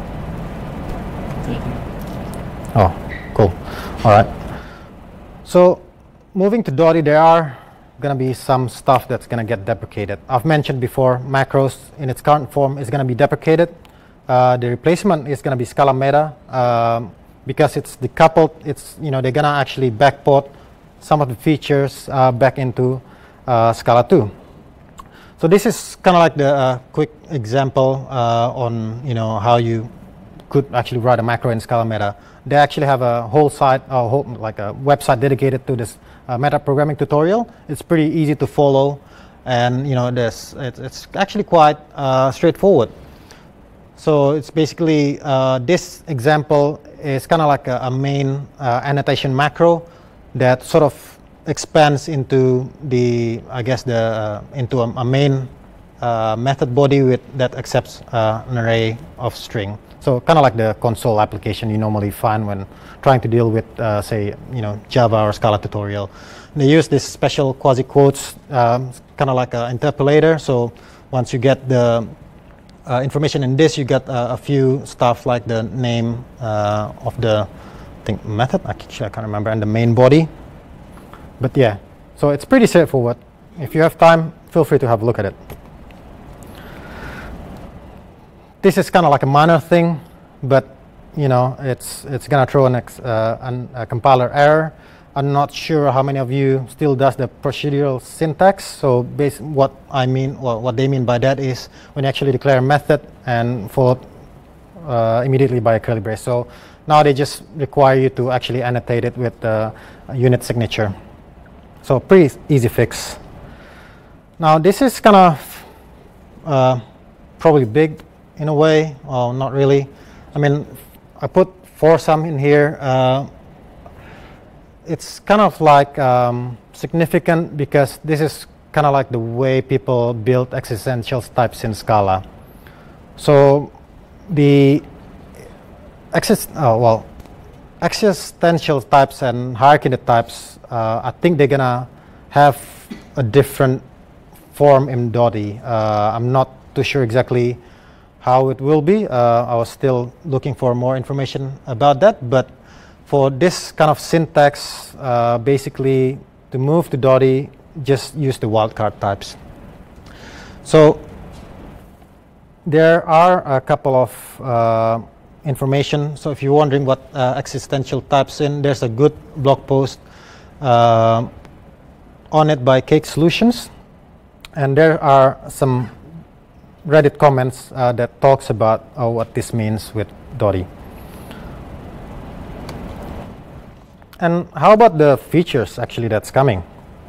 Oh, cool, all right. So moving to Dotty, there are gonna be some stuff that's gonna get deprecated. I've mentioned before, macros in its current form is gonna be deprecated. Uh, the replacement is gonna be Scala Meta, um, because it's decoupled, it's, you know, they're gonna actually backport some of the features uh, back into uh, Scala two. So this is kind of like the uh, quick example uh, on, you know, how you could actually write a macro in Scala Meta. they actually have a whole site, a whole, like a website dedicated to this uh, meta programming tutorial. It's pretty easy to follow, and you know, this it's, it's actually quite uh, straightforward. So it's basically uh, this example is kind of like a, a main uh, annotation macro that sort of expands into the, I guess the uh, into a, a main uh, method body with that accepts uh, an array of string. So kind of like the console application you normally find when trying to deal with, uh, say, you know, Java or Scala tutorial. They use this special quasi quotes, um, kind of like an interpolator. So once you get the uh, information in this, you get uh, a few stuff like the name uh, of the I think method. Actually, I can't remember, and the main body. But yeah, so it's pretty straightforward. If you have time, feel free to have a look at it. This is kind of like a minor thing, but you know, it's it's gonna throw an ex, uh, an, a compiler error. I'm not sure how many of you still does the procedural syntax. So, base, what I mean, or what they mean by that is when you actually declare a method and followed uh, immediately by a curly brace. So now they just require you to actually annotate it with uh, a unit signature. So pretty easy fix. Now this is kind of uh, probably big in a way, or not really. I mean, I put for some in here. Uh, it's kind of like um, significant because this is kind of like the way people build existential types in Scala. So the exist oh, well existential types and hierarchy types, uh, I think they're gonna have a different form in Dotty. Uh, I'm not too sure exactly how it will be. Uh, I was still looking for more information about that, but for this kind of syntax, uh, basically to move to Dotty, just use the wildcard types. So there are a couple of uh, information. So if you're wondering what uh, existential types in, there's a good blog post uh, on it by Cake Solutions, and there are some Reddit comments uh, that talks about uh, what this means with Dotty. And how about the features actually that's coming?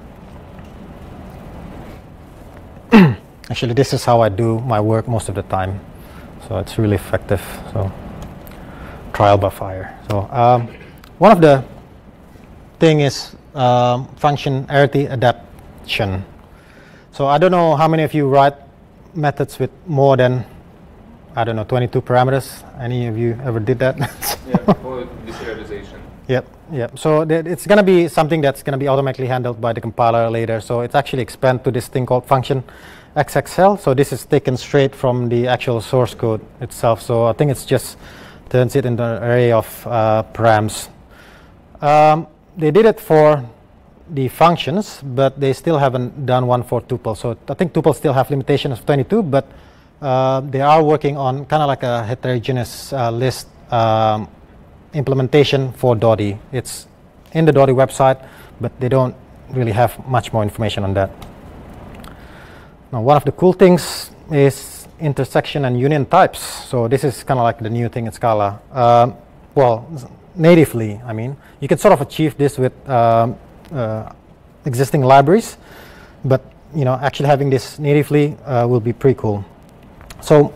Actually, this is how I do my work most of the time, so it's really effective. So trial by fire. So um, one of the thing is um, function arity adaptation. So I don't know how many of you write methods with more than, I don't know, twenty-two parameters. Any of you ever did that? Yeah, for deserialization. Yep, yep. So th it's going to be something that's going to be automatically handled by the compiler later. So it's actually expand to this thing called function X X L. So this is taken straight from the actual source code itself. So I think it's just turns it into an array of uh, params. Um, they did it for the functions, but they still haven't done one for tuples. So I think tuples still have limitations of twenty-two, but uh, they are working on kind of like a heterogeneous uh, list um, implementation for Dotty. It's in the Dotty website, but they don't really have much more information on that. Now, one of the cool things is intersection and union types. So this is kind of like the new thing in Scala. Um, well, natively, I mean, you can sort of achieve this with um, uh, existing libraries, but you know, actually having this natively uh, will be pretty cool. So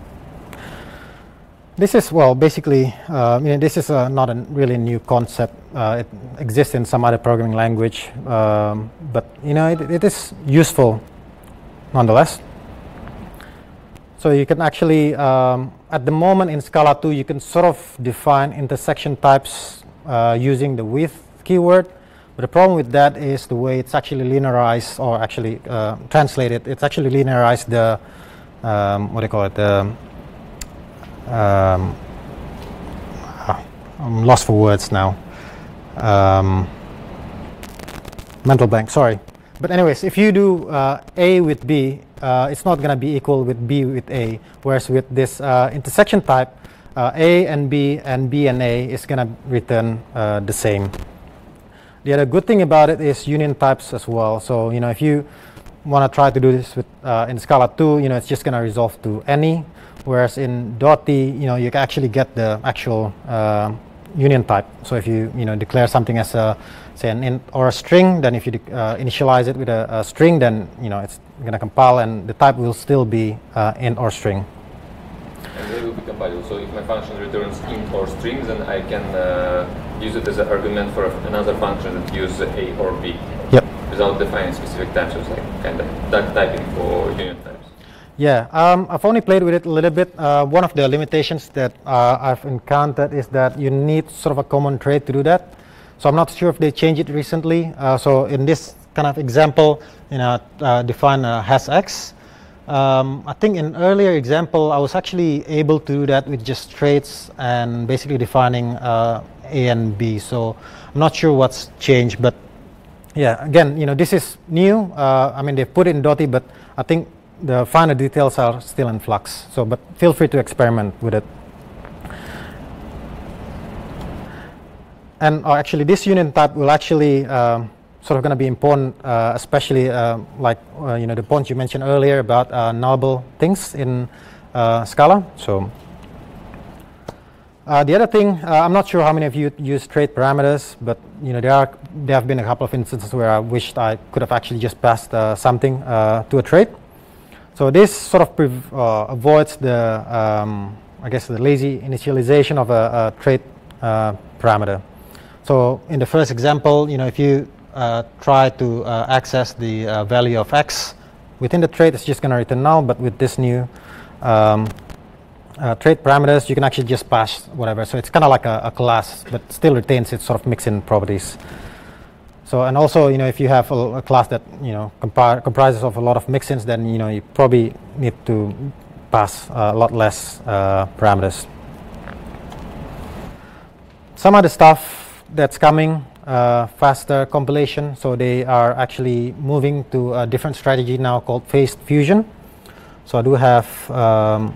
this is, well, basically, uh, you know, this is uh, not a really new concept. Uh, it exists in some other programming language, um, but you know, it, it is useful nonetheless. So you can actually, um, at the moment in Scala two, you can sort of define intersection types uh, using the with keyword. But the problem with that is the way it's actually linearized, or actually uh, translated. It's actually linearized the, um, what do you call it, the, um, I'm lost for words now. Um, mental blank, sorry. But anyways, if you do uh, A with B, uh, it's not going to be equal with B with A. Whereas with this uh, intersection type, uh, A and B and B and A is going to return uh, the same. The other good thing about it is union types as well. So you know, if you want to try to do this with uh, in Scala two, you know, it's just going to resolve to any. Whereas in Dotty, you know, you can actually get the actual uh, union type. So if you you know declare something as a say an int or a string, then if you uh, initialize it with a, a string, then you know it's going to compile, and the type will still be uh, int or string. And they will be compiled. So if my function returns int or strings, then I can uh, use it as an argument for another function that uses a or b. Yep. Without defining specific types, so it's like kind of duck typing for union types. Yeah, um, I've only played with it a little bit. Uh, one of the limitations that uh, I've encountered is that you need sort of a common trait to do that. So I'm not sure if they changed it recently. Uh, so in this kind of example, you know, uh, define a has x. Um, I think in earlier example, I was actually able to do that with just traits and basically defining uh, a and b. So I'm not sure what's changed, but yeah, again, you know, this is new. Uh, I mean, they put it in Dotty, but I think the finer details are still in flux. So, but feel free to experiment with it. And uh, actually, this union type will actually uh, sort of going to be important, uh, especially uh, like uh, you know the point you mentioned earlier about uh, nullable things in uh, Scala. So. Uh, the other thing, uh, I'm not sure how many of you use trait parameters, but you know there are there have been a couple of instances where I wished I could have actually just passed uh, something uh, to a trait. So this sort of uh, avoids the um, I guess the lazy initialization of a, a trait uh, parameter. So in the first example, you know if you uh, try to uh, access the uh, value of x within the trait, it's just going to return null. But with this new um, Uh, trait parameters, you can actually just pass whatever. So it's kind of like a, a class, but still retains its sort of mixin properties. So and also, you know, if you have a, a class that you know compar comprises of a lot of mixins, then you know you probably need to pass uh, a lot less uh, parameters. Some other stuff that's coming, uh, faster compilation. So they are actually moving to a different strategy now called phased fusion. So I do have. Um,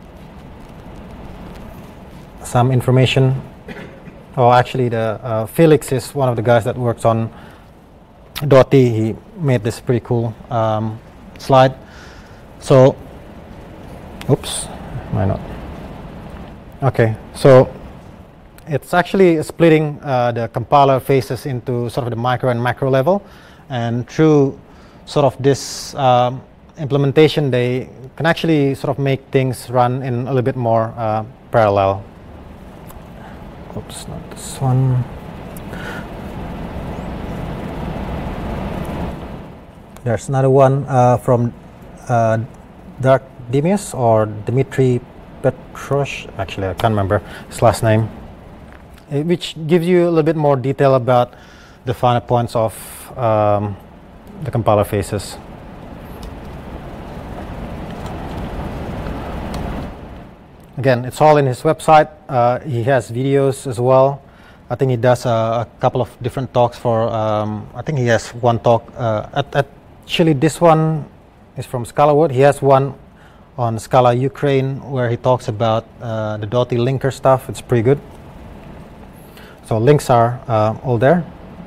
some information. Oh, actually, the uh, Felix is one of the guys that works on Dotty. He made this pretty cool um, slide. So, oops, why not? Okay, so it's actually splitting uh, the compiler phases into sort of the micro and macro level, and through sort of this um, implementation, they can actually sort of make things run in a little bit more uh, parallel. Oops, not this one. There's another one uh, from uh, Dark Demius or Dmitry Petrosh. Actually, I can't remember his last name, uh, which gives you a little bit more detail about the finer points of um, the compiler phases. Again, it's all in his website. Uh, he has videos as well. I think he does uh, a couple of different talks for, um, I think he has one talk. Uh, at, at actually, this one is from Scala World. He has one on Scala Ukraine where he talks about uh, the Dotty linker stuff. It's pretty good. So links are uh, all there.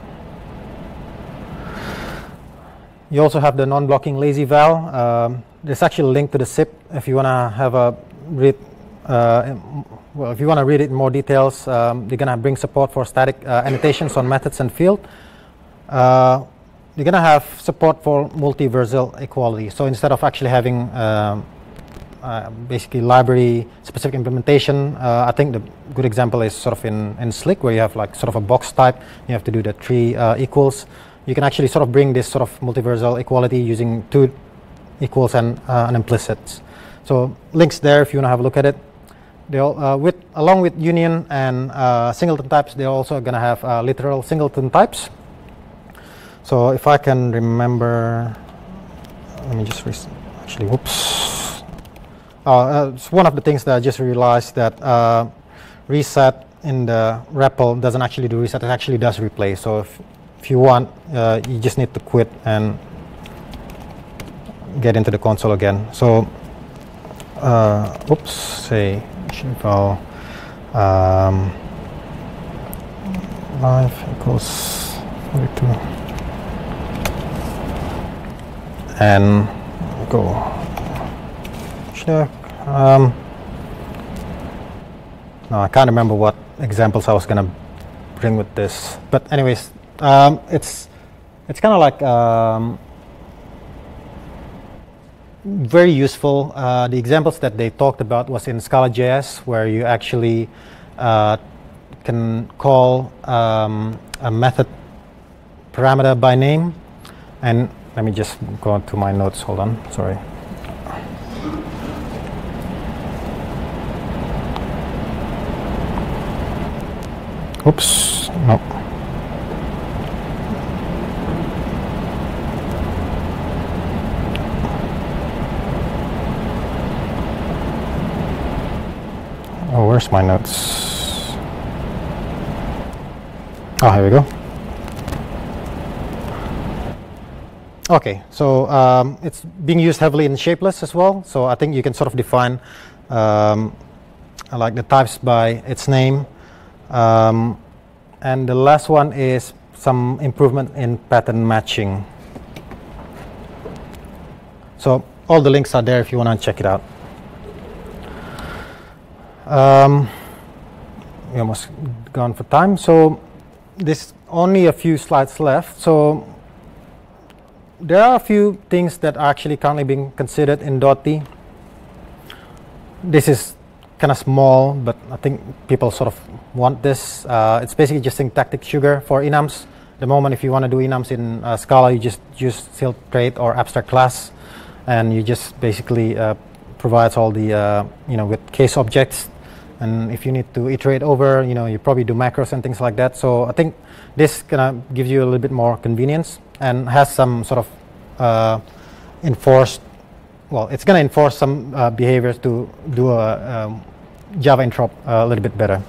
You also have the non-blocking lazy val. Um, there's actually a link to the zip if you want to have a read. Uh, well, if you want to read it in more details, um, they're going to bring support for static uh, annotations on methods and field. Uh, you're going to have support for multi-versal equality. So instead of actually having um, uh, basically library-specific implementation, uh, I think the good example is sort of in, in Slick, where you have like sort of a box type. You have to do the three uh, equals. You can actually sort of bring this sort of multi-versal equality using two equals and uh, an implicit. So links there if you want to have a look at it. They all, uh, with, along with union and uh, singleton types, they're also going to have uh, literal singleton types. So if I can remember, let me just actually, whoops. Uh, uh, it's one of the things that I just realized that uh, reset in the R E P L doesn't actually do reset, it actually does replay. So if, if you want, uh, you just need to quit and get into the console again. So, uh, oops, say, file um, live equals forty-two and go check. Um, No, I can't remember what examples I was gonna bring with this. But anyways, um, it's it's kind of like um, very useful. Uh, the examples that they talked about was in Scala J S, where you actually uh, can call um, a method parameter by name. And let me just go to my notes. Hold on, sorry. Oops, no. Oh, where's my notes? Oh, here we go. Okay, so um, it's being used heavily in shapeless as well. So I think you can sort of define um, like the types by its name. Um, and the last one is some improvement in pattern matching. So all the links are there if you want to check it out. Um, we almost gone for time. So there's only a few slides left. So there are a few things that are actually currently being considered in Dotty. This is kind of small, but I think people sort of want this. Uh, it's basically just syntactic sugar for enums. The moment if you want to do enums in uh, Scala, you just use filtrate or abstract class, and you just basically uh, provides all the uh, you know with case objects. And if you need to iterate over, you know, you probably do macros and things like that. So I think this kind of gives you a little bit more convenience and has some sort of uh, enforced. Well, it's going to enforce some uh, behaviors to do a um, Java interop uh, a little bit better.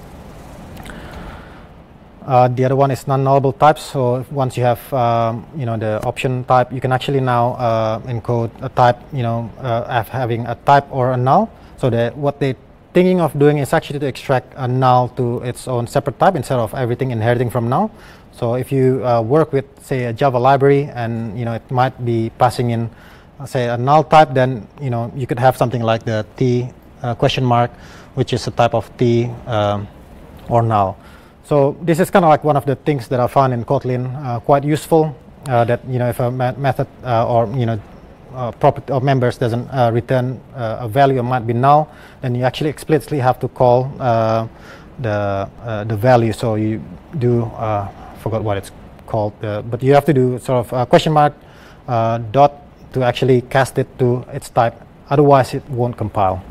Uh, the other one is non-nullable types. So once you have, um, you know, the option type, you can actually now uh, encode a type, you know, uh, having a type or a null. So that what they're thinking of doing is actually to extract a null to its own separate type instead of everything inheriting from null. So if you uh, work with, say, a Java library, and you know it might be passing in, say, a null type, then you know you could have something like the T uh, question mark, which is a type of T um, or null. So this is kind of like one of the things that I found in Kotlin uh, quite useful. Uh, that you know if a me method uh, or you know uh, property or members doesn't uh, return uh, a value, it might be null, then you actually explicitly have to call uh, the uh, the value. So you do uh, forgot what it's called, uh, but you have to do sort of a question mark uh, dot to actually cast it to its type, otherwise it won't compile.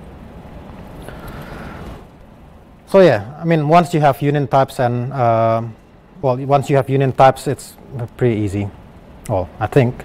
So yeah, I mean, once you have union types and, uh, well, once you have union types, it's pretty easy, well, I think.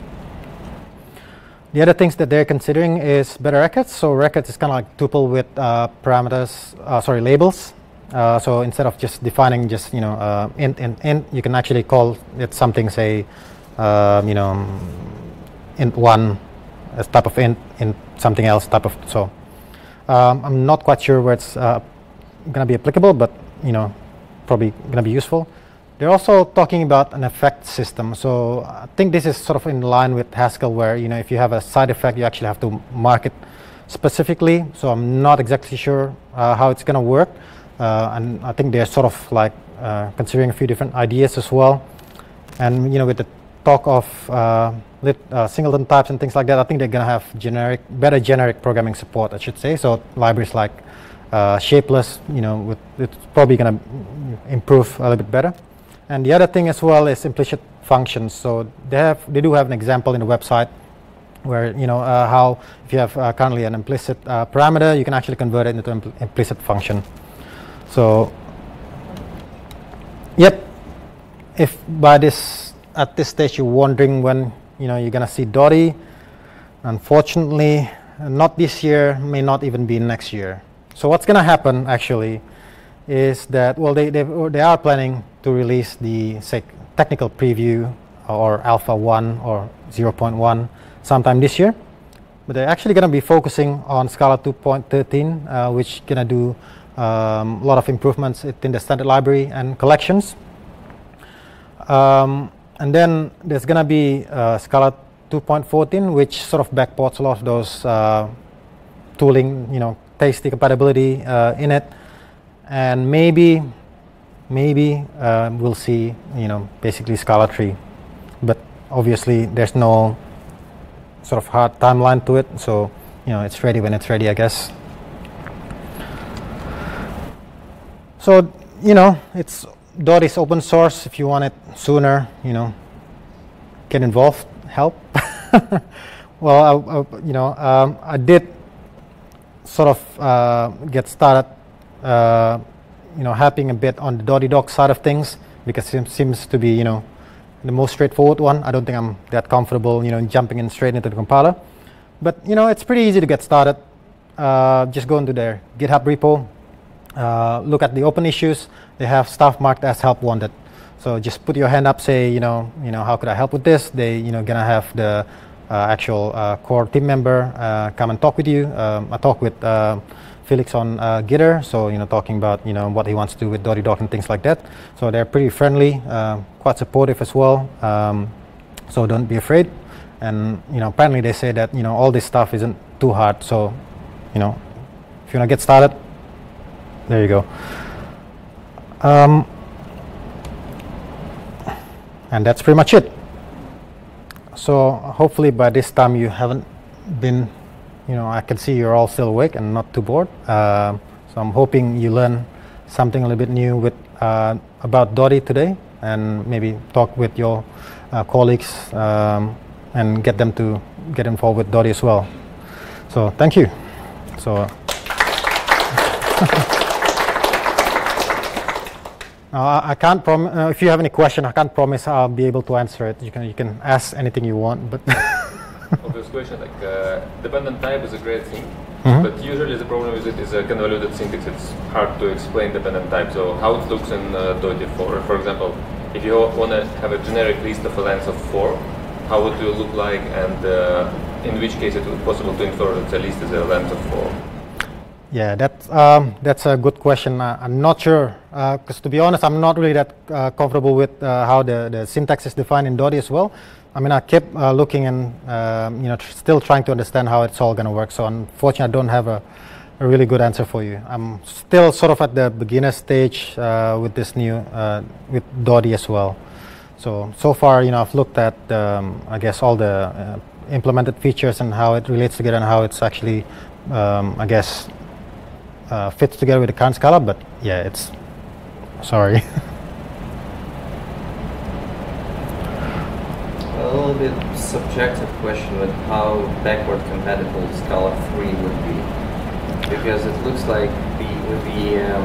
The other things that they're considering is better records. So records is kind of like tuple with uh, parameters, uh, sorry, labels. Uh, so instead of just defining just, you know, uh, int, int, int, you can actually call it something, say, uh, you know, int one as type of int, int something else type of, so. Um, I'm not quite sure where it's uh, going to be applicable, but, you know, probably going to be useful. They're also talking about an effect system. So I think this is sort of in line with Haskell, where, you know, if you have a side effect, you actually have to mark it specifically. So I'm not exactly sure uh, how it's going to work. Uh, and I think they're sort of like uh, considering a few different ideas as well. And, you know, with the talk of uh, lit, uh, singleton types and things like that, I think they're going to have generic, better generic programming support, I should say. So libraries like uh, Shapeless, you know, with, it's probably going to improve a little bit better. And the other thing as well is implicit functions. So they have, they do have an example in the website where, you know, uh, how if you have uh, currently an implicit uh, parameter, you can actually convert it into an impl implicit function. So, yep, if by this, at this stage you're wondering when, you know, you're gonna see Dotty, unfortunately, not this year, may not even be next year. So what's gonna happen actually is that, well, they, they, they are planning to release the, say, technical preview or alpha one or zero point one sometime this year, but they're actually gonna be focusing on Scala two point thirteen, uh, which gonna do Um, a lot of improvements in the standard library and collections. Um, and then there's going to be uh, Scala two point fourteen, which sort of backports a lot of those uh, tooling, you know, tasty compatibility uh, in it. and maybe, maybe uh, we'll see, you know, basically Scala three, but obviously there's no sort of hard timeline to it, so you know, it's ready when it's ready, I guess. So, you know, it's Dotty's open source. If you want it sooner, you know, get involved, help. Well, I, I, you know, um, I did sort of uh, get started, uh, you know, helping a bit on the Dotty doc side of things, because it seems to be, you know, the most straightforward one. I don't think I'm that comfortable, you know, jumping in straight into the compiler. But, you know, it's pretty easy to get started. Uh, just go into their GitHub repo, uh, look at the open issues. They have stuff marked as help wanted. So just put your hand up, say, you know, you know, how could I help with this? They, you know, gonna have the uh, actual uh, core team member uh, come and talk with you. Um, I talked with uh, Felix on uh, Gitter, so, you know, talking about, you know, what he wants to do with Dotty doc and things like that. So they're pretty friendly, uh, quite supportive as well. Um, so don't be afraid. And, you know, apparently they say that, you know, all this stuff isn't too hard. So, you know, if you want to get started, there you go. Um, and that's pretty much it. So hopefully by this time you haven't been, you know, I can see you're all still awake and not too bored. Uh, so I'm hoping you learn something a little bit new with uh, about Dotty today, and maybe talk with your uh, colleagues um, and get them to get involved with Dotty as well. So thank you. So now, I, I can't promise. Uh, if you have any question, I can't promise I'll be able to answer it. You can you can ask anything you want, but. Obvious question, like uh, dependent type is a great thing, mm-hmm. but usually the problem with it is a convoluted syntax. It's hard to explain dependent type. So how it looks in uh, Dotty for, for example, if you want to have a generic list of a length of four, how would it look like, and uh, in which case it would be possible to infer that the list is a length of four? Yeah, that's um, that's a good question. Uh, I'm not sure, because uh, to be honest, I'm not really that uh, comfortable with uh, how the, the syntax is defined in Dotty as well. I mean, I kept uh, looking and um, you know, tr still trying to understand how it's all going to work. So unfortunately, I don't have a, a really good answer for you. I'm still sort of at the beginner stage uh, with this new uh, with Dotty as well. So so far, you know, I've looked at um, I guess all the uh, implemented features and how it relates together and how it's actually um, I guess uh, fits together with the current Scala. But yeah, it's sorry. A little bit subjective question with how backward compatible Scala three would be, because it looks like the with the um,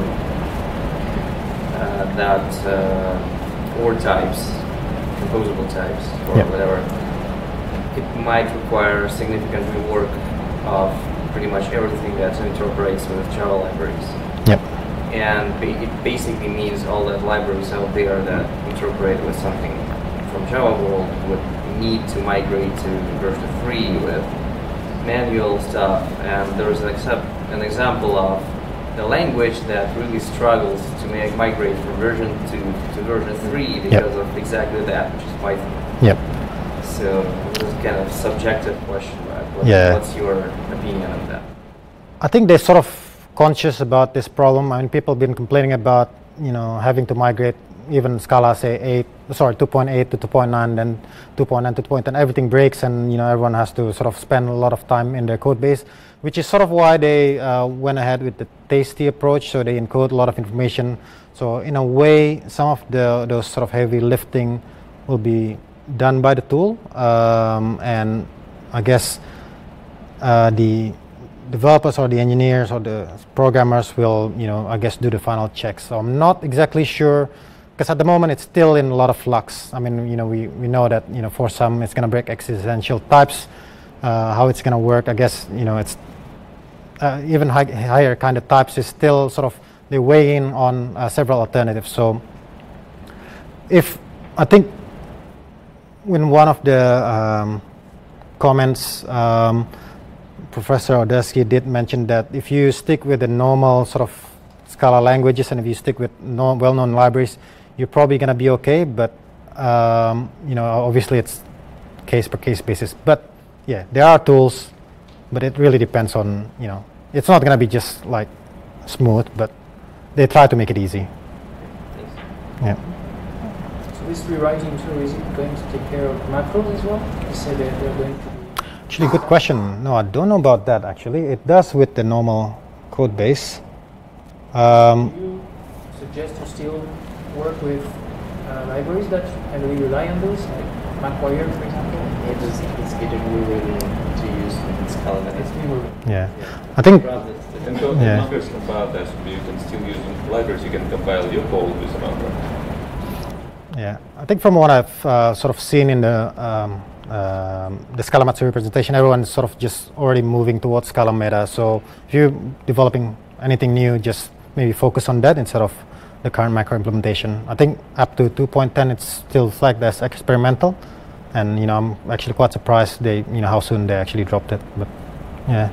uh, that uh, or types, composable types, or yep. whatever, it might require significant rework of pretty much everything that interoperates with Java libraries. Yep. And ba it basically means all the libraries out there that interoperate with something from Java world would need to migrate to version three with manual stuff. And there is an, an example of the language that really struggles to make migrate from version two to version three because yep. of exactly that, which is Python. Yep. So this is kind of subjective question, right? What, yeah. What's your opinion on that? I think they're sort of conscious about this problem. I mean, people have been complaining about, you know, having to migrate even Scala, say eight, sorry, two point eight to two point nine, then two point nine to two point ten, everything breaks, and you know everyone has to sort of spend a lot of time in their code base, which is sort of why they uh, went ahead with the tasty approach. So they encode a lot of information. So in a way, some of the those sort of heavy lifting will be done by the tool, um, and I guess uh, the developers or the engineers or the programmers will, you know, I guess do the final checks. So I'm not exactly sure. Because at the moment it's still in a lot of flux. I mean, you know, we, we know that, you know, for some it's going to break existential types. Uh, how it's going to work, I guess, you know, it's uh, even high, higher kind of types is still sort of, they weigh in on uh, several alternatives. So if, I think in one of the um, comments, um, Professor Odesky did mention that if you stick with the normal sort of Scala languages and if you stick with no, well-known libraries, you're probably going to be okay, but um, you know, obviously it's case per case basis. But yeah, there are tools, but it really depends on, you know, it's not going to be just like smooth, but they try to make it easy. Yeah. So this rewriting tool, is it going to take care of macros as well? You said that they're going to be... Actually, good question. No, I don't know about that actually. It does with the normal code base. Um, Do you suggest to still work with uh, libraries that heavily rely on those, like MacWire, for example? It is, it's getting moving to use in Scala. It's moving. yeah. I think. And so Yeah. the numbers compiled as you can still use libraries. You can compile your code with a number. Yeah, I think from what I've uh, sort of seen in the um, um, the Scala Matsuri presentation, everyone's sort of just already moving towards Scala Meta. So if you're developing anything new, just maybe focus on that instead of the current macro implementation. I think up to two point ten, it's still flagged as experimental, and you know I'm actually quite surprised they you know how soon they actually dropped it. But yeah.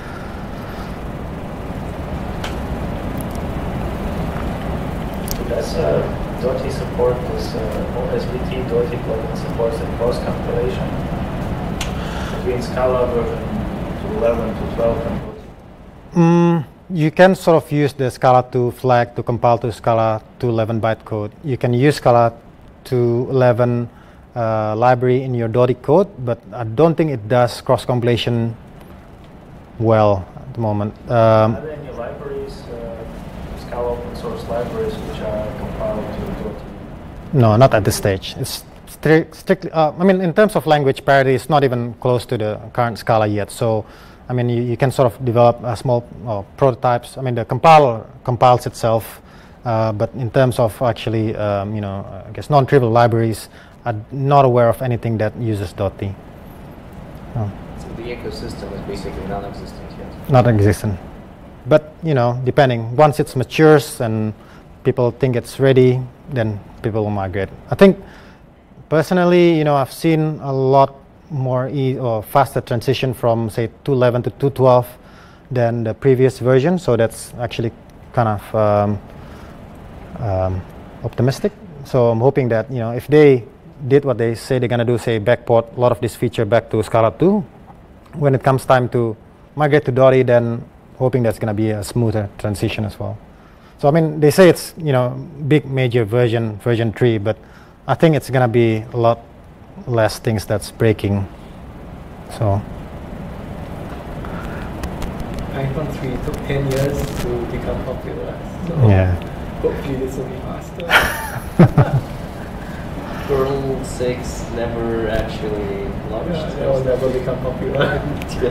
Does uh, Dotty support this uh, S B T Dotty plugin supports the cross compilation between Scala version eleven to twelve and Dotty? Mm, you can sort of use the Scala two flag to compile to Scala two eleven bytecode. You can use Scala two eleven uh, library in your Dotty code, but I don't think it does cross compilation well at the moment. Um, Are there any libraries, uh, Scala open source libraries, which are compiled to Dotty? No, not at this stage. It's stri strictly, uh, I mean, in terms of language parity, it's not even close to the current Scala yet. So, I mean, you, you can sort of develop a small uh, prototypes. I mean, the compiler compiles itself, uh, but in terms of actually, um, you know, I guess non-trivial libraries, I'm not aware of anything that uses Dotty. Oh. So the ecosystem is basically non-existent yet. Not existent. But, you know, depending, once it matures and people think it's ready, then people will migrate. I think, personally, you know, I've seen a lot more e or faster transition from, say, two eleven to two twelve than the previous version. So that's actually kind of um, um, optimistic. So I'm hoping that, you know, if they did what they say they're going to do, say, backport a lot of this feature back to Scala two, when it comes time to migrate to Dotty, then hoping that's going to be a smoother transition as well. So I mean, they say it's, you know, big major version, version three, but I think it's going to be a lot less things that's breaking. So Python three took ten years to become popular. So yeah. hopefully this will be faster. Perl six never actually launched. Yeah, that will never become popular.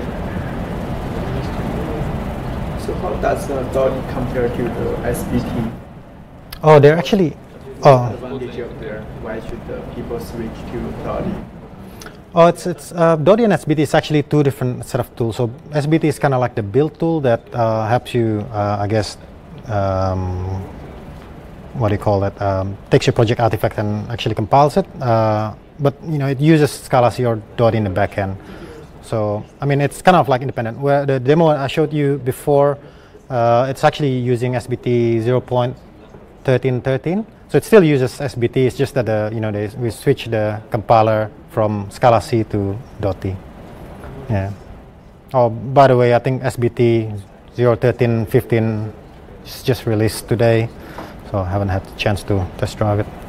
So how does uh, Dotty compare to the S B T? Oh, they're actually. Oh. Advantage of there. Why should uh, people switch to Dotty? Oh, it's it's uh, Dotty and S B T is actually two different set of tools. So S B T is kind of like the build tool that uh, helps you, uh, I guess, um, what do you call it? Um, takes your project artifact and actually compiles it. Uh, but you know, it uses Scala C or Dotty in the backend. So I mean, it's kind of like independent. Where the demo I showed you before, uh, it's actually using S B T zero point thirteen thirteen. So it still uses S B T. It's just that the you know they, we switch the compiler from Scala C to Dotty. Yeah. Oh, by the way, I think S B T zero thirteen fifteen is just released today, so I haven't had the chance to test drive it.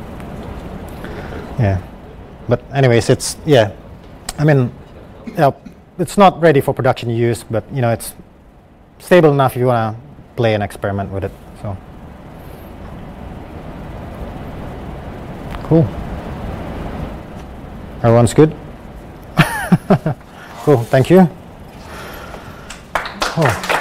Yeah. But anyways, it's yeah. I mean, yeah, it's not ready for production use, but you know it's stable enough if you wanna play and experiment with it. So. Cool. Everyone's good? Cool, thank you. Oh.